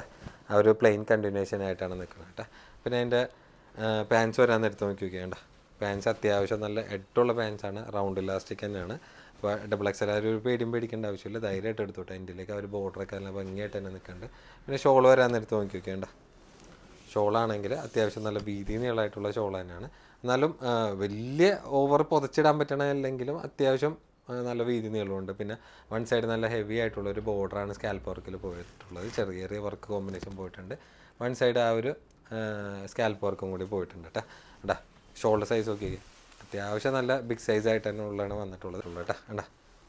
ആ ഒരു പ്ലെയിൻ കണ്ടിന്യൂഷൻ ആയിട്ടാണ് നിൽക്കുന്നത് കേട്ടോ. പിന്നെ അതിൻ്റെ പാൻസ് വരാൻ നേരത്ത് നോക്കി നോക്കിയാണ്ട പാൻസ് അത്യാവശ്യം നല്ല ഹെഡുള്ള പാൻസാണ്. റൗണ്ട് ഇലാസ്റ്റിക് തന്നെയാണ്. അപ്പോൾ XXL ഒരു പേടിയും പേടിക്കേണ്ട ആവശ്യമില്ല, ധൈര്യമായിട്ട് എടുത്തോട്ടെ. എൻ്റെലേക്ക് ആ ഒരു ബോർഡറൊക്കെ നല്ല ഭംഗിയായിട്ട് തന്നെ നിൽക്കുന്നുണ്ട്. പിന്നെ ഷോൾ വരാൻ നേരത്ത് നോക്കി നോക്കിയാണ്ട ഷോളാണെങ്കിൽ അത്യാവശ്യം നല്ല വീതി നീളമായിട്ടുള്ള ഷോൾ തന്നെയാണ്. എന്നാലും വലിയ ഓവർ പുതച്ചിടാൻ പറ്റണമല്ലെങ്കിലും അത്യാവശ്യം നല്ല വീതി നീളമുണ്ട്. പിന്നെ വൺ സൈഡ് നല്ല ഹെവി ആയിട്ടുള്ളൊരു ബോർഡറാണ് സ്കാൽപ്പ് വർക്കിൽ പോയിട്ടുള്ളത്. ചെറിയ ചെറിയ വർക്ക് കോമ്പിനേഷൻ പോയിട്ടുണ്ട്. വൺ സൈഡ് ആ ഒരു സ്കാൽപ്പ് വർക്കും കൂടി പോയിട്ടുണ്ട് കേട്ടോ. ഷോൾഡർ സൈസ് നോക്കി അത്യാവശ്യം നല്ല ബിഗ് സൈസ് ആയിട്ട് തന്നെ ഉള്ളതാണ് വന്നിട്ടുള്ളത് കേട്ടോ.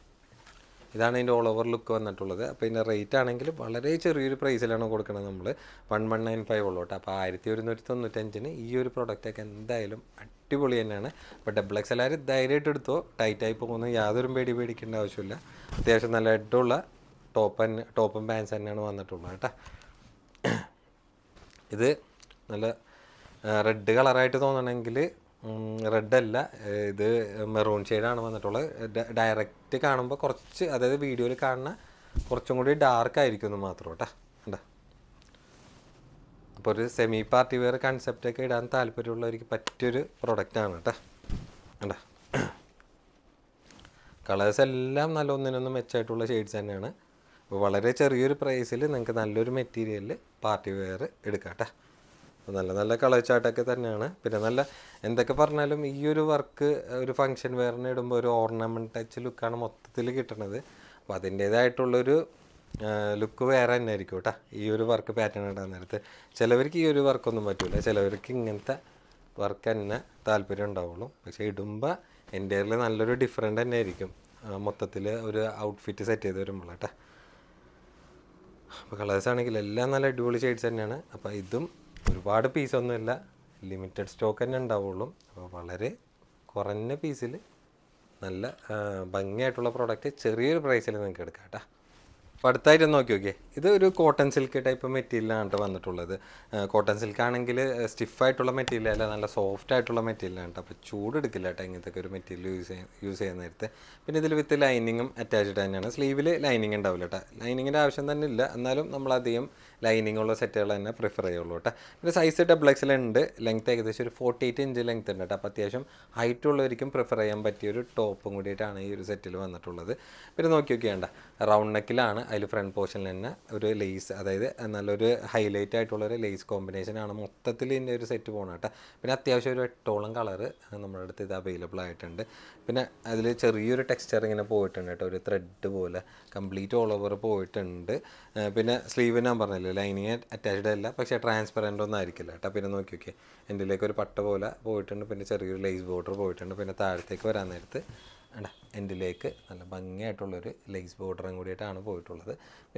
ഇതാണ് ഇതിൻ്റെ ഓൾ ഓവർ ലുക്ക് വന്നിട്ടുള്ളത്. അപ്പോൾ ഇതിൻ്റെ റേറ്റ് ആണെങ്കിൽ വളരെ ചെറിയൊരു പ്രൈസിലാണ് കൊടുക്കുന്നത്. നമ്മൾ 1195 ഉള്ളൂ കേട്ടോ. അപ്പോൾ 1195 ഈ ഒരു പ്രൊഡക്റ്റൊക്കെ എന്തായാലും അടിപൊളി തന്നെയാണ്. അപ്പോൾ XXL ധൈര്യമായിട്ട് എടുത്തോ. ടൈറ്റായി പോകുന്ന യാതൊരു പേടിക്കേണ്ട ആവശ്യമില്ല. അത്യാവശ്യം നല്ല ഹെഡുള്ള ടോപ്പും പാൻസ് തന്നെയാണ് വന്നിട്ടുള്ളത് കേട്ടോ. ഇത് നല്ല റെഡ് കളറായിട്ട് തോന്നണമെങ്കിൽ റെഡല്ല, ഇത് മെറൂൺ ഷെയ്ഡാണ് വന്നിട്ടുള്ളത്. ഡയറക്റ്റ് കാണുമ്പോൾ കുറച്ച്, അതായത് വീഡിയോയിൽ കാണുന്ന കുറച്ചും കൂടി ഡാർക്ക് ആയിരിക്കും എന്ന് മാത്രം കേട്ടോ. അപ്പോൾ ഒരു സെമി പാർട്ടി വെയർ കൺസെപ്റ്റൊക്കെ ഇടാൻ താല്പര്യമുള്ളവർക്ക് പറ്റിയൊരു പ്രൊഡക്റ്റാണ് കേട്ടോ. കളേഴ്സ് എല്ലാം നല്ല ഒന്നിനൊന്നും മെച്ചമായിട്ടുള്ള ഷെയ്ഡ്സ് തന്നെയാണ്. അപ്പോൾ വളരെ ചെറിയൊരു പ്രൈസിൽ നിങ്ങൾക്ക് നല്ലൊരു മെറ്റീരിയലിൽ പാർട്ടി വെയർ എടുക്കാം കേട്ടോ. നല്ല നല്ല കളർ ചാർട്ടൊക്കെ തന്നെയാണ്. പിന്നെ നല്ല എന്തൊക്കെ പറഞ്ഞാലും ഈ ഒരു വർക്ക് ഒരു ഫങ്ഷൻ വെയറിന് ഇടുമ്പോൾ ഒരു ഓർണമെൻറ്റ് ടച്ച് ലുക്കാണ് മൊത്തത്തിൽ കിട്ടുന്നത്. അപ്പോൾ അതിൻ്റേതായിട്ടുള്ളൊരു ലുക്ക് വേറെ തന്നെ ആയിരിക്കും കേട്ടോ ഈ ഒരു വർക്ക് പാറ്റേൺ ഇടാൻ നേരത്ത്. ചിലവർക്ക് ഈ ഒരു വർക്കൊന്നും പറ്റില്ല, ചിലവർക്ക് ഇങ്ങനത്തെ വർക്ക് തന്നെ താല്പര്യം ഉണ്ടാവുള്ളൂ. പക്ഷേ ഇടുമ്പോൾ എൻ്റെ നല്ലൊരു ഡിഫറെൻ്റ് തന്നെ ആയിരിക്കും മൊത്തത്തിൽ ഒരു ഔട്ട്ഫിറ്റ് സെറ്റ് ചെയ്ത് വരുമ്പോൾ കേട്ടോ. അപ്പോൾ കളേഴ്സ് ആണെങ്കിൽ എല്ലാം നല്ല അടിപൊളി ഷെയ്ഡ്സ് തന്നെയാണ്. അപ്പോൾ ഇതും ഒരുപാട് പീസൊന്നുമില്ല, ലിമിറ്റഡ് സ്റ്റോക്ക് തന്നെ ഉണ്ടാവുള്ളൂ. അപ്പോൾ വളരെ കുറഞ്ഞ പീസിൽ നല്ല ഭംഗിയായിട്ടുള്ള പ്രോഡക്റ്റ് ചെറിയൊരു പ്രൈസിൽ നിങ്ങൾക്ക് എടുക്കാം കേട്ടോ. അപ്പോൾ അടുത്തായിട്ട് നോക്കി നോക്കിയേ, ഇത് ഒരു കോട്ടൺ സിൽക്ക് ടൈപ്പ് മെറ്റീരിയലാണ് വന്നിട്ടുള്ളത്. കോട്ടൺ സിൽക്ക് ആണെങ്കിൽ സ്റ്റിഫായിട്ടുള്ള മെറ്റീരിയൽ അല്ല, നല്ല സോഫ്റ്റ് ആയിട്ടുള്ള മെറ്റീരിയലാണ്. അപ്പോൾ ചൂടെടുക്കില്ല കേട്ടോ ഇങ്ങനത്തെ ഒരു മെറ്റീരിയൽ യൂസ് ചെയ്യുന്ന നേരത്തെ. പിന്നെ ഇതിൽ വിത്ത് ലൈനിങ്ങും അറ്റാച്ച്ഡ് തന്നെയാണ്. സ്ലീവിൽ ലൈനിങ് ഉണ്ടാവില്ല കേട്ടോ. ലൈനിങ്ങിൻ്റെ ആവശ്യം തന്നെ ഇല്ല, എന്നാലും നമ്മളധികം ലൈനിങ് ഉള്ള സെറ്റുകൾ തന്നെ പ്രിഫർ ചെയ്യുള്ളൂ കേട്ടോ. പിന്നെ സൈസ് XXL ഉണ്ട്. ലെങ്ത്ത് ഏകദേശം ഒരു 48 ഇഞ്ച് ലെങ്ത്ത് ഉണ്ട് കേട്ടോ. അപ്പോൾ അത്യാവശ്യം ഹൈറ്റ് ഉള്ളവർക്കും പ്രിഫർ ചെയ്യാൻ പറ്റിയൊരു ടോപ്പും കൂടിയിട്ടാണ് ഈ ഒരു സെറ്റിൽ വന്നിട്ടുള്ളത്. പിന്നെ നോക്കി നോക്കിയാണ്ട റൗണ്ട് നെക്കിലാണ്. അതിൽ ഫ്രണ്ട് പോർഷനിൽ തന്നെ ഒരു ലേസ്, അതായത് നല്ലൊരു ഹൈലൈറ്റ് ആയിട്ടുള്ളൊരു ലേസ് കോമ്പിനേഷനാണ് മൊത്തത്തിൽ ഇതിൻ്റെ ഒരു സെറ്റ് പോകണം കേട്ടോ. പിന്നെ അത്യാവശ്യം ഒരു 8ഓളം കളറ് നമ്മുടെ അടുത്ത് ഇത് അവൈലബിൾ ആയിട്ടുണ്ട്. പിന്നെ അതിൽ ചെറിയൊരു ടെക്സ്ചർ ഇങ്ങനെ പോയിട്ടുണ്ട് കേട്ടോ, ഒരു ത്രെഡ് പോലെ കംപ്ലീറ്റ് ഓൾ ഓവർ പോയിട്ടുണ്ട്. പിന്നെ സ്ലീവ് ഞാൻ പറഞ്ഞില്ലേ ലൈനിങ് അറ്റാച്ച്ഡ് അല്ല, പക്ഷേ ട്രാൻസ്പെറൻ്റ് ഒന്നും ആയിരിക്കില്ല കേട്ടോ. പിന്നെ നോക്കി നോക്കിയേ എൻ്റെലേക്ക് ഒരു പട്ട പോലെ പോയിട്ടുണ്ട്. പിന്നെ ചെറിയൊരു ലേസ് ബോർഡർ പോയിട്ടുണ്ട്. പിന്നെ താഴത്തേക്ക് വരാൻ നേരത്ത് എൻ്റെലേക്ക് നല്ല ഭംഗിയായിട്ടുള്ളൊരു ലേസ് ബോർഡറും കൂടിയിട്ടാണ് പോയിട്ടുള്ളത്. പിന്നെ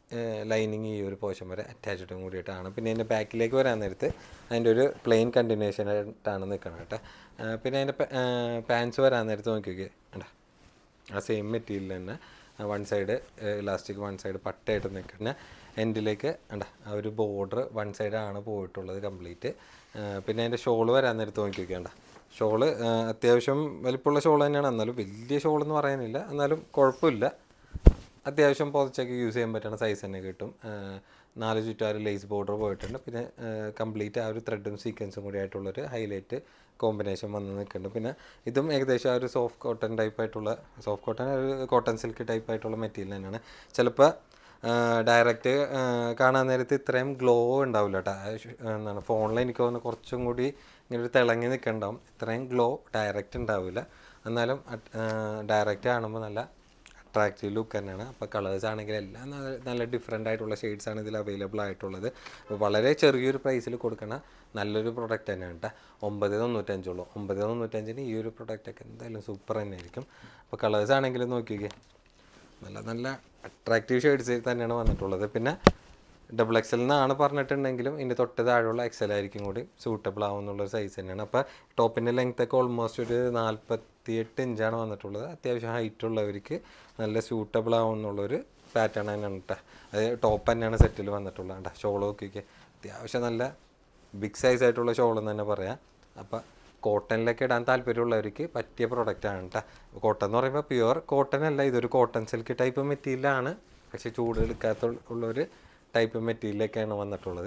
ലൈനിങ് ഈ ഒരു പോർഷൻ വരെ അറ്റാച്ച്ഡും കൂടിയിട്ടാണ്. പിന്നെ അതിൻ്റെ ബാക്കിലേക്ക് വരാൻ നേരത്ത് അതിൻ്റെ ഒരു പ്ലെയിൻ കണ്ടിന്യൂഷൻ ആയിട്ടാണ് നിൽക്കുന്നത് കേട്ടോ. പിന്നെ അതിൻ്റെ പാൻസ് വരാൻ നേരത്ത് നോക്കിയൊക്കെ കേട്ടോ, ആ സെയിം മെറ്റീരിയൽ തന്നെ one side elastic one side പട്ടയായിട്ട് നിൽക്കുന്ന എൻഡിലേക്ക് കണ്ട ആ ഒരു ബോർഡർ വൺ സൈഡാണ് പോയിട്ടുള്ളത് കംപ്ലീറ്റ്. പിന്നെ അതിൻ്റെ ഷോള് വരാൻ നേരത്ത് നോക്കിയൊക്കെയണ്ട, ഷോള് അത്യാവശ്യം വലിപ്പമുള്ള ഷോൾ തന്നെയാണ്. എന്നാലും വലിയ ഷോളെന്ന് പറയാനില്ല, എന്നാലും കുഴപ്പമില്ല. അത്യാവശ്യം പുതച്ചൊക്കെ യൂസ് ചെയ്യാൻ പറ്റുന്ന സൈസ് തന്നെ കിട്ടും. 4 ചുറ്റാറ് ലേസ് ബോർഡർ പോയിട്ടുണ്ട്. പിന്നെ കംപ്ലീറ്റ് ആ ഒരു ത്രെഡും സീക്വൻസും കൂടി ആയിട്ടുള്ളൊരു ഹൈലൈറ്റ് കോമ്പിനേഷൻ വന്ന് നിൽക്കുന്നുണ്ട്. പിന്നെ ഇതും ഏകദേശം ആ ഒരു സോഫ്റ്റ് കോട്ടൺ ടൈപ്പായിട്ടുള്ള, സോഫ്റ്റ് കോട്ടൺ ഒരു കോട്ടൺ സിൽക്ക് ടൈപ്പായിട്ടുള്ള മെറ്റീരിയൽ തന്നെയാണ്. ചിലപ്പോൾ ഡയറക്റ്റ് കാണാൻ നേരത്ത് ഇത്രയും ഗ്ലോ ഉണ്ടാവില്ല കേട്ടോ. എന്താണ് ഫോണിൽ എനിക്ക് തോന്നുന്നു കുറച്ചും കൂടി ഇങ്ങനെ ഒരു തിളങ്ങി നിൽക്കുന്നുണ്ടാവും. ഇത്രയും ഗ്ലോ ഡയറക്റ്റ് ഉണ്ടാവില്ല, എന്നാലും ഡയറക്റ്റ് കാണുമ്പോൾ നല്ല അട്രാക്റ്റീവ് ലുക്ക് തന്നെയാണ്. അപ്പോൾ കളേഴ്സ് ആണെങ്കിൽ എല്ലാം നല്ല ഡിഫറെൻ്റ് ആയിട്ടുള്ള ഷെയ്ഡ്സാണ് ഇതിൽ അവൈലബിൾ ആയിട്ടുള്ളത്. അപ്പോൾ വളരെ ചെറിയൊരു പ്രൈസിൽ കൊടുക്കുന്ന നല്ലൊരു പ്രൊഡക്റ്റ് തന്നെയാണ് കേട്ടോ. 995 995 ഈ ഒരു പ്രൊഡക്റ്റൊക്കെ എന്തായാലും സൂപ്പർ തന്നെ ആയിരിക്കും. അപ്പോൾ കളേഴ്സ് ആണെങ്കിലും നോക്കിക്കേ, നല്ല നല്ല അട്രാക്റ്റീവ് ഷെയ്ഡ്സ് തന്നെയാണ് വന്നിട്ടുള്ളത്. പിന്നെ XXL എന്നാണ് പറഞ്ഞിട്ടുണ്ടെങ്കിലും ഇതിൻ്റെ തൊട്ട് താഴെയുള്ള XL ആയിരിക്കും കൂടി സൂട്ടബിൾ ആവുമെന്നുള്ളൊരു സൈസ് തന്നെയാണ്. അപ്പോൾ ടോപ്പിൻ്റെ ലെങ്ത്തൊക്കെ ഓൾമോസ്റ്റ് ഒരു 48 ഇഞ്ചാണ് വന്നിട്ടുള്ളത്. അത്യാവശ്യം ഹൈറ്റ് ഉള്ളവർക്ക് നല്ല സൂട്ടബിൾ ആവുമെന്നുള്ളൊരു പാറ്റേൺ തന്നെയാണ് കേട്ടോ. അത് ടോപ്പ് തന്നെയാണ് സെറ്റിൽ വന്നിട്ടുള്ളത് കേട്ടോ. ഷോൾ നോക്കിയൊക്കെ അത്യാവശ്യം നല്ല ബിഗ് സൈസ് ആയിട്ടുള്ള ഷോളെന്ന് തന്നെ പറയാം. അപ്പോൾ കോട്ടണിലൊക്കെ ഇടാൻ താല്പര്യമുള്ളവർക്ക് പറ്റിയ പ്രൊഡക്റ്റാണ് കേട്ടോ. കോട്ടൺ എന്ന് പറയുമ്പോൾ പ്യുവർ കോട്ടൺ അല്ല, ഇതൊരു കോട്ടൺ സിൽക്ക് ടൈപ്പ് മെറ്റീരിയലാണ്. പക്ഷേ ചൂട് എടുക്കാത്തുള്ളൊരു ടൈപ്പ് മെറ്റീരിയലൊക്കെയാണ് വന്നിട്ടുള്ളത്.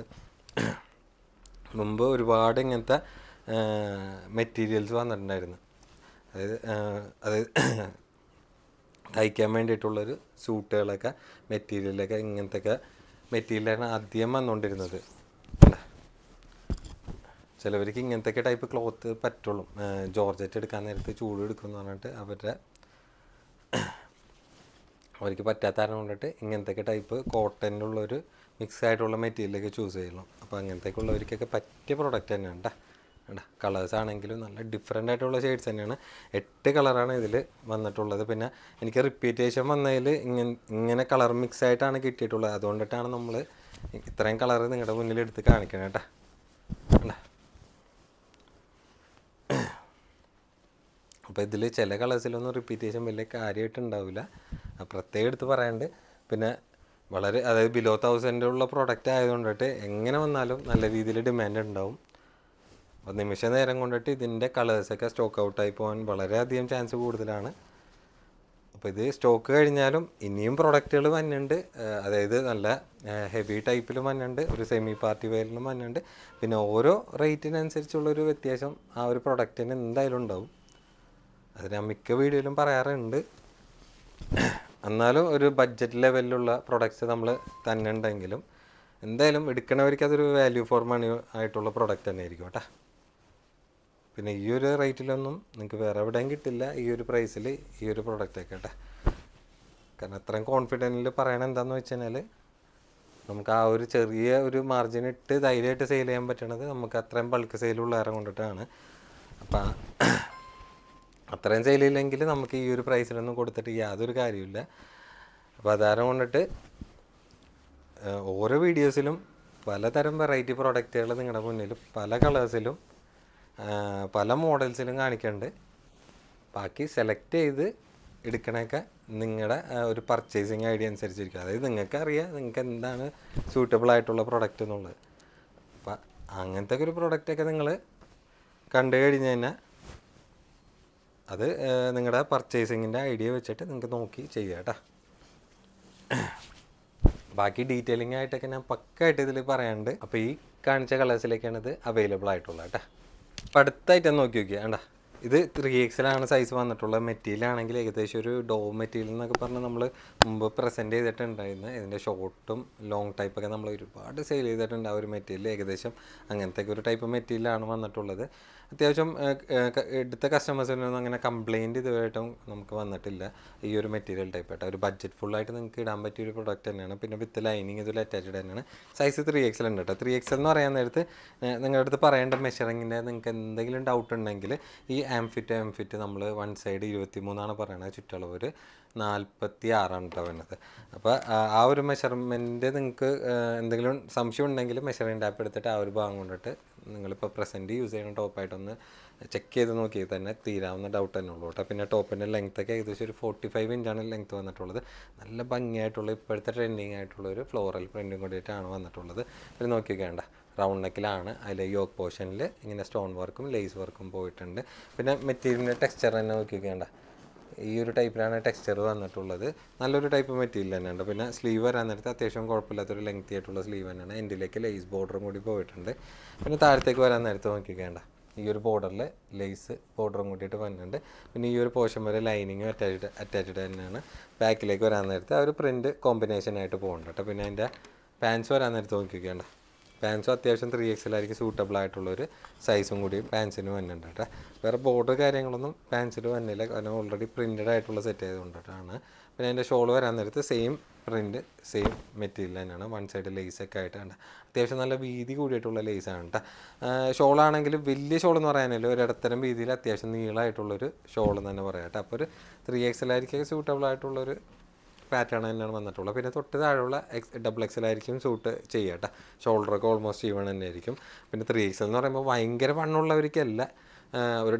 മുമ്പ് ഒരുപാട് ഇങ്ങനത്തെ മെറ്റീരിയൽസ് വന്നിട്ടുണ്ടായിരുന്നു. അതായത് തയ്ക്കാൻ വേണ്ടിയിട്ടുള്ളൊരു സൂട്ടുകളൊക്കെ മെറ്റീരിയലൊക്കെ ഇങ്ങനത്തെ മെറ്റീരിയലാണ് ആദ്യം വന്നുകൊണ്ടിരുന്നത്. ചിലവർക്ക് ഇങ്ങനത്തെ ടൈപ്പ് ക്ലോത്ത് പറ്റുള്ളൂ. ജോർജറ്റ് എടുക്കാൻ നേരത്ത് ചൂട് എടുക്കുമെന്ന് പറഞ്ഞിട്ട് അവർക്ക് പറ്റാത്ത കാരണം കൊണ്ടിട്ട് ഇങ്ങനത്തെ ടൈപ്പ് കോട്ടനുള്ളൊരു മിക്സ് ആയിട്ടുള്ള മെറ്റീരിയലൊക്കെ ചൂസ് ചെയ്യണം. അപ്പോൾ അങ്ങനത്തേക്ക് ഉള്ളവർക്കൊക്കെ പറ്റിയ പ്രൊഡക്റ്റ് തന്നെയാണ് കേട്ടോ. കളേഴ്സ് ആണെങ്കിലും നല്ല ഡിഫറെൻ്റ് ആയിട്ടുള്ള ഷെയ്ഡ്സ് തന്നെയാണ്. 8 കളറാണ് ഇതിൽ വന്നിട്ടുള്ളത്. പിന്നെ എനിക്ക് റിപ്പീറ്റേഷൻ വന്നതിൽ ഇങ്ങനെ കളർ മിക്സ് ആയിട്ടാണ് കിട്ടിയിട്ടുള്ളത്. അതുകൊണ്ടിട്ടാണ് നമ്മൾ ഇത്രയും കളർ നിങ്ങളുടെ മുന്നിൽ എടുത്ത് കാണിക്കണം കേട്ടോ. അപ്പോൾ ഇതിൽ ചില കളേഴ്സിലൊന്നും റിപ്പീറ്റേഷൻ വലിയ കാര്യമായിട്ടുണ്ടാവില്ല, പ്രത്യേകം എടുത്ത് പറയാണ്ട്. പിന്നെ വളരെ അതായത് ബിലോ 1000 ഉള്ള പ്രൊഡക്റ്റ് ആയതുകൊണ്ടിട്ട് എങ്ങനെ വന്നാലും നല്ല രീതിയിൽ ഡിമാൻഡ് ഉണ്ടാവും. അപ്പോൾ നിമിഷ നേരം കൊണ്ടിട്ട് ഇതിൻ്റെ കളേഴ്സൊക്കെ സ്റ്റോക്ക് ഔട്ടായി പോകാൻ വളരെയധികം ചാൻസ് കൂടുതലാണ്. അപ്പോൾ ഇത് സ്റ്റോക്ക് കഴിഞ്ഞാലും ഇനിയും പ്രൊഡക്റ്റുകൾ വന്നിട്ടുണ്ട്. അതായത് നല്ല ഹെവി ടൈപ്പിലും വന്നിട്ടുണ്ട്, ഒരു സെമി പാർട്ടി വെയറിലും വന്നിട്ടുണ്ട്. പിന്നെ ഓരോ റേറ്റിനനുസരിച്ചുള്ളൊരു വ്യത്യാസം ആ ഒരു പ്രൊഡക്റ്റിന് എന്തായാലും ഉണ്ടാവും. അത് ഞാൻ മിക്ക വീഡിയോയിലും പറയാറുണ്ട്. എന്നാലും ഒരു ബഡ്ജറ്റ് ലെവലിലുള്ള പ്രൊഡക്ട്സ് നമ്മൾ തന്നെ ഉണ്ടെങ്കിലും എന്തായാലും എടുക്കണവർക്ക് അതൊരു വാല്യൂ ഫോർ മണി ആയിട്ടുള്ള പ്രൊഡക്റ്റ് തന്നെ ആയിരിക്കും കേട്ടോ. പിന്നെ ഈ ഒരു റേറ്റിലൊന്നും നിങ്ങൾക്ക് വേറെ എവിടെയും കിട്ടില്ല ഈ ഒരു പ്രൈസിൽ ഈ ഒരു പ്രൊഡക്റ്റൊക്കെ കേട്ടോ. കാരണം അത്രയും കോൺഫിഡൻറ്റിൽ പറയണത് എന്താണെന്ന് വെച്ച് കഴിഞ്ഞാൽ നമുക്ക് ആ ഒരു ചെറിയ ഒരു മാർജിൻ ഇട്ട് ധൈര്യമായിട്ട് സെയിൽ ചെയ്യാൻ പറ്റണത് നമുക്ക് അത്രയും ബൾക്ക് സെയിലുള്ള ഏറെ കൊണ്ടിട്ടാണ്. അപ്പം അത്രയും സെയിൽ ചെയ്യില്ലെങ്കിൽ നമുക്ക് ഈ ഒരു പ്രൈസിലൊന്നും കൊടുത്തിട്ട് യാതൊരു കാര്യമില്ല. അപ്പോൾ അതാരം കൊണ്ടിട്ട് ഓരോ വീഡിയോസിലും പലതരം വെറൈറ്റി പ്രൊഡക്റ്റുകൾ നിങ്ങളുടെ മുന്നിൽ പല കളേഴ്സിലും പല മോഡൽസിലും കാണിക്കുന്നുണ്ട്. ബാക്കി സെലക്ട് ചെയ്ത് എടുക്കണൊക്കെ നിങ്ങളുടെ ഒരു പർച്ചേസിങ് ഐഡിയ അനുസരിച്ചിരിക്കും. അതായത് നിങ്ങൾക്ക് അറിയാം നിങ്ങൾക്ക് എന്താണ് സൂട്ടബിൾ ആയിട്ടുള്ള പ്രൊഡക്റ്റ് എന്നുള്ളത്. അപ്പം അങ്ങനത്തെ ഒരു പ്രൊഡക്റ്റൊക്കെ നിങ്ങൾ കണ്ടു കഴിഞ്ഞ് കഴിഞ്ഞാൽ അത് നിങ്ങളുടെ പർച്ചേസിങ്ങിൻ്റെ ഐഡിയ വെച്ചിട്ട് നിങ്ങൾക്ക് നോക്കി ചെയ്യാം കേട്ടോ. ബാക്കി ഡീറ്റെയിലിംഗ് ആയിട്ടൊക്കെ ഞാൻ പക്കായിട്ട് ഇതിൽ പറയാനുണ്ട്. അപ്പോൾ ഈ കാണിച്ച കളേഴ്സിലേക്കാണ് ഇത് അവൈലബിൾ ആയിട്ടുള്ളത് കേട്ടോ. അപ്പോൾ അടുത്തായിട്ട് നോക്കി നോക്കിയാൽ വേണ്ട, ഇത് 3XL ആണ് സൈസ് വന്നിട്ടുള്ള മെറ്റീരിയൽ ആണെങ്കിൽ ഏകദേശം ഒരു ഡോ മെറ്റീരിയൽ എന്നൊക്കെ പറഞ്ഞാൽ നമ്മൾ മുമ്പ് പ്രസൻറ്റ് ചെയ്തിട്ടുണ്ടായിരുന്നു. ഇതിൻ്റെ ഷോർട്ടും ലോങ് ടൈപ്പൊക്കെ നമ്മൾ ഒരുപാട് സെയിൽ ചെയ്തിട്ടുണ്ട്. ആ ഒരു മെറ്റീരിയൽ ഏകദേശം അങ്ങനത്തെ ഒരു ടൈപ്പ് മെറ്റീരിയലാണ് വന്നിട്ടുള്ളത്. അത്യാവശ്യം എടുത്ത കസ്റ്റമേഴ്സിനൊന്നും അങ്ങനെ കംപ്ലയിൻറ്റ് ഇതുവരെയായിട്ടും നമുക്ക് വന്നിട്ടില്ല ഈ ഒരു മെറ്റീരിയൽ ടൈപ്പ് ആയിട്ട്. ഒരു ബഡ്ജറ്റ് ഫുള്ളായിട്ട് നിങ്ങൾക്ക് ഇടാൻ പറ്റിയൊരു പ്രൊഡക്റ്റ് തന്നെയാണ്. പിന്നെ വിത്ത് ലൈനിങ് ഇതിൽ അറ്റാച്ച്ഡ് തന്നെയാണ്. സൈസ് 3XL ഉണ്ട് കേട്ടോ. 3XL എന്ന് പറയാൻ നേരത്ത് നിങ്ങളുടെ അടുത്ത് പറയേണ്ട മെഷറിങ്ങിൻ്റെ നിങ്ങൾക്ക് എന്തെങ്കിലും ഡൗട്ട് ഉണ്ടെങ്കിൽ ഈ എം ഫിറ്റ് നമ്മൾ വൺ സൈഡ് 23 പറയണത്, ചുറ്റളവ് ഒരു 46 വരുന്നത്. അപ്പോൾ ആ ഒരു മെഷർമെൻറ്റ് നിങ്ങൾക്ക് എന്തെങ്കിലും സംശയം ഉണ്ടെങ്കിൽ മെഷറിംഗ് ടാപ്പ് എടുത്തിട്ട് ആ ഒരു ഭാഗം കൊണ്ടിട്ട് നിങ്ങളിപ്പോൾ പ്രസൻറ്റ് യൂസ് ചെയ്യുന്ന ടോപ്പായിട്ടൊന്ന് ചെക്ക് ചെയ്ത് നോക്കിയാൽ തന്നെ തീരാവുന്ന ഡൗട്ട് തന്നെ ഉള്ളൂ കേട്ടോ. പിന്നെ ടോപ്പിൻ്റെ ലെങ്ത്തൊക്കെ ഏകദേശം ഒരു 45 ഇഞ്ചാണ് ലെങ്ത്ത് വന്നിട്ടുള്ളത്. നല്ല ഭംഗിയായിട്ടുള്ള ഇപ്പോഴത്തെ ട്രെൻഡിങ് ആയിട്ടുള്ളൊരു ഫ്ലോറൽ പ്രിൻറ്റും കൂടിയിട്ടാണ് വന്നിട്ടുള്ളത്. പിന്നെ നോക്കിക്കേണ്ട റൗണ്ട് നെക്കിലാണ്, അതിൽ യോക്ക് പോർഷനിൽ ഇങ്ങനെ സ്റ്റോൺ വർക്കും ലേസ് വർക്കും പോയിട്ടുണ്ട്. പിന്നെ മെറ്റീരിയലിൻ്റെ ടെക്സ്ചർ തന്നെ നോക്കിക്കേണ്ട, ഈ ഒരു ടൈപ്പിലാണ് ടെക്സ്ചർ വന്നിട്ടുള്ളത്. നല്ലൊരു ടൈപ്പ് മെറ്റീരിയൽ തന്നെയുണ്ട്. പിന്നെ സ്ലീവ് വരാൻ നേരത്ത് അത്യാവശ്യം കുഴപ്പമില്ലാത്തൊരു ലെങ്തി ആയിട്ടുള്ള സ്ലീവ് തന്നെയാണ്. എൻഡിലേക്ക് ലേസ് ബോർഡറും കൂടി പോയിട്ടുണ്ട്. പിന്നെ താഴത്തേക്ക് വരാൻ നേരത്ത് നോക്കിക്കേണ്ട, ഈ ഒരു ബോർഡറിൽ ലേസ് ബോർഡറും കൂട്ടിയിട്ട് വന്നിട്ടുണ്ട്. പിന്നെ ഈ ഒരു പോർഷൻ വരെ ലൈനിങ്ങും അറ്റാച്ച്ഡ് തന്നെയാണ്. ബാക്കിലേക്ക് വരാൻ നേരത്ത് ആ ഒരു പ്രിൻറ്റ് കോമ്പിനേഷനായിട്ട് പോകുന്നുണ്ട് കേട്ടോ. പിന്നെ അതിൻ്റെ പാൻസ് വരാൻ നേരത്ത് നോക്കിക്കേണ്ട, പാൻസും അത്യാവശ്യം 3XL ആയിരിക്കും സൂട്ടബിൾ ആയിട്ടുള്ളൊരു സൈസും കൂടി പാൻസിന് വന്നിട്ടുണ്ട് കേട്ടോ. വേറെ ബോർഡർ കാര്യങ്ങളൊന്നും പാൻസിൽ വന്നില്ല, കാരണം ഓൾറെഡി പ്രിൻറ്റഡ് ആയിട്ടുള്ള സെറ്റ് ചെയ്തുകൊണ്ടിട്ടാണ്. പിന്നെ അതിൻ്റെ ഷോൾ വരാൻ നേരത്ത് സെയിം പ്രിൻറ്റ് സെയിം മെറ്റീരിയൽ തന്നെയാണ്. വൺ സൈഡ് ലേസൊക്കെ ആയിട്ടാണ്, അത്യാവശ്യം നല്ല വീതി കൂടിയിട്ടുള്ള ലേസാണ് കേട്ടോ. ഷോളാണെങ്കിൽ വലിയ ഷോൾ എന്ന് പറയാനല്ലോ, ഒരു ഇടത്തരം വീതിയിൽ അത്യാവശ്യം നീളമായിട്ടുള്ളൊരു ഷോൾ എന്ന് തന്നെ പറയാം കേട്ടോ. അപ്പോൾ ഒരു 3XL ആയിരിക്കും സൂട്ടബിൾ ആയിട്ടുള്ളൊരു പാറ്റേൺ തന്നെയാണ് വന്നിട്ടുള്ളത്. പിന്നെ തൊട്ട് താഴെയുള്ള XXL ആയിരിക്കും സൂട്ട് ചെയ്യുക കേട്ടോ. ഷോൾഡറൊക്കെ ഓൾമോസ്റ്റ് ഈവൺ തന്നെ ആയിരിക്കും. പിന്നെ 3XL എന്ന് പറയുമ്പോൾ ഭയങ്കര വണ്ണുള്ളവർക്കല്ല, ഒരു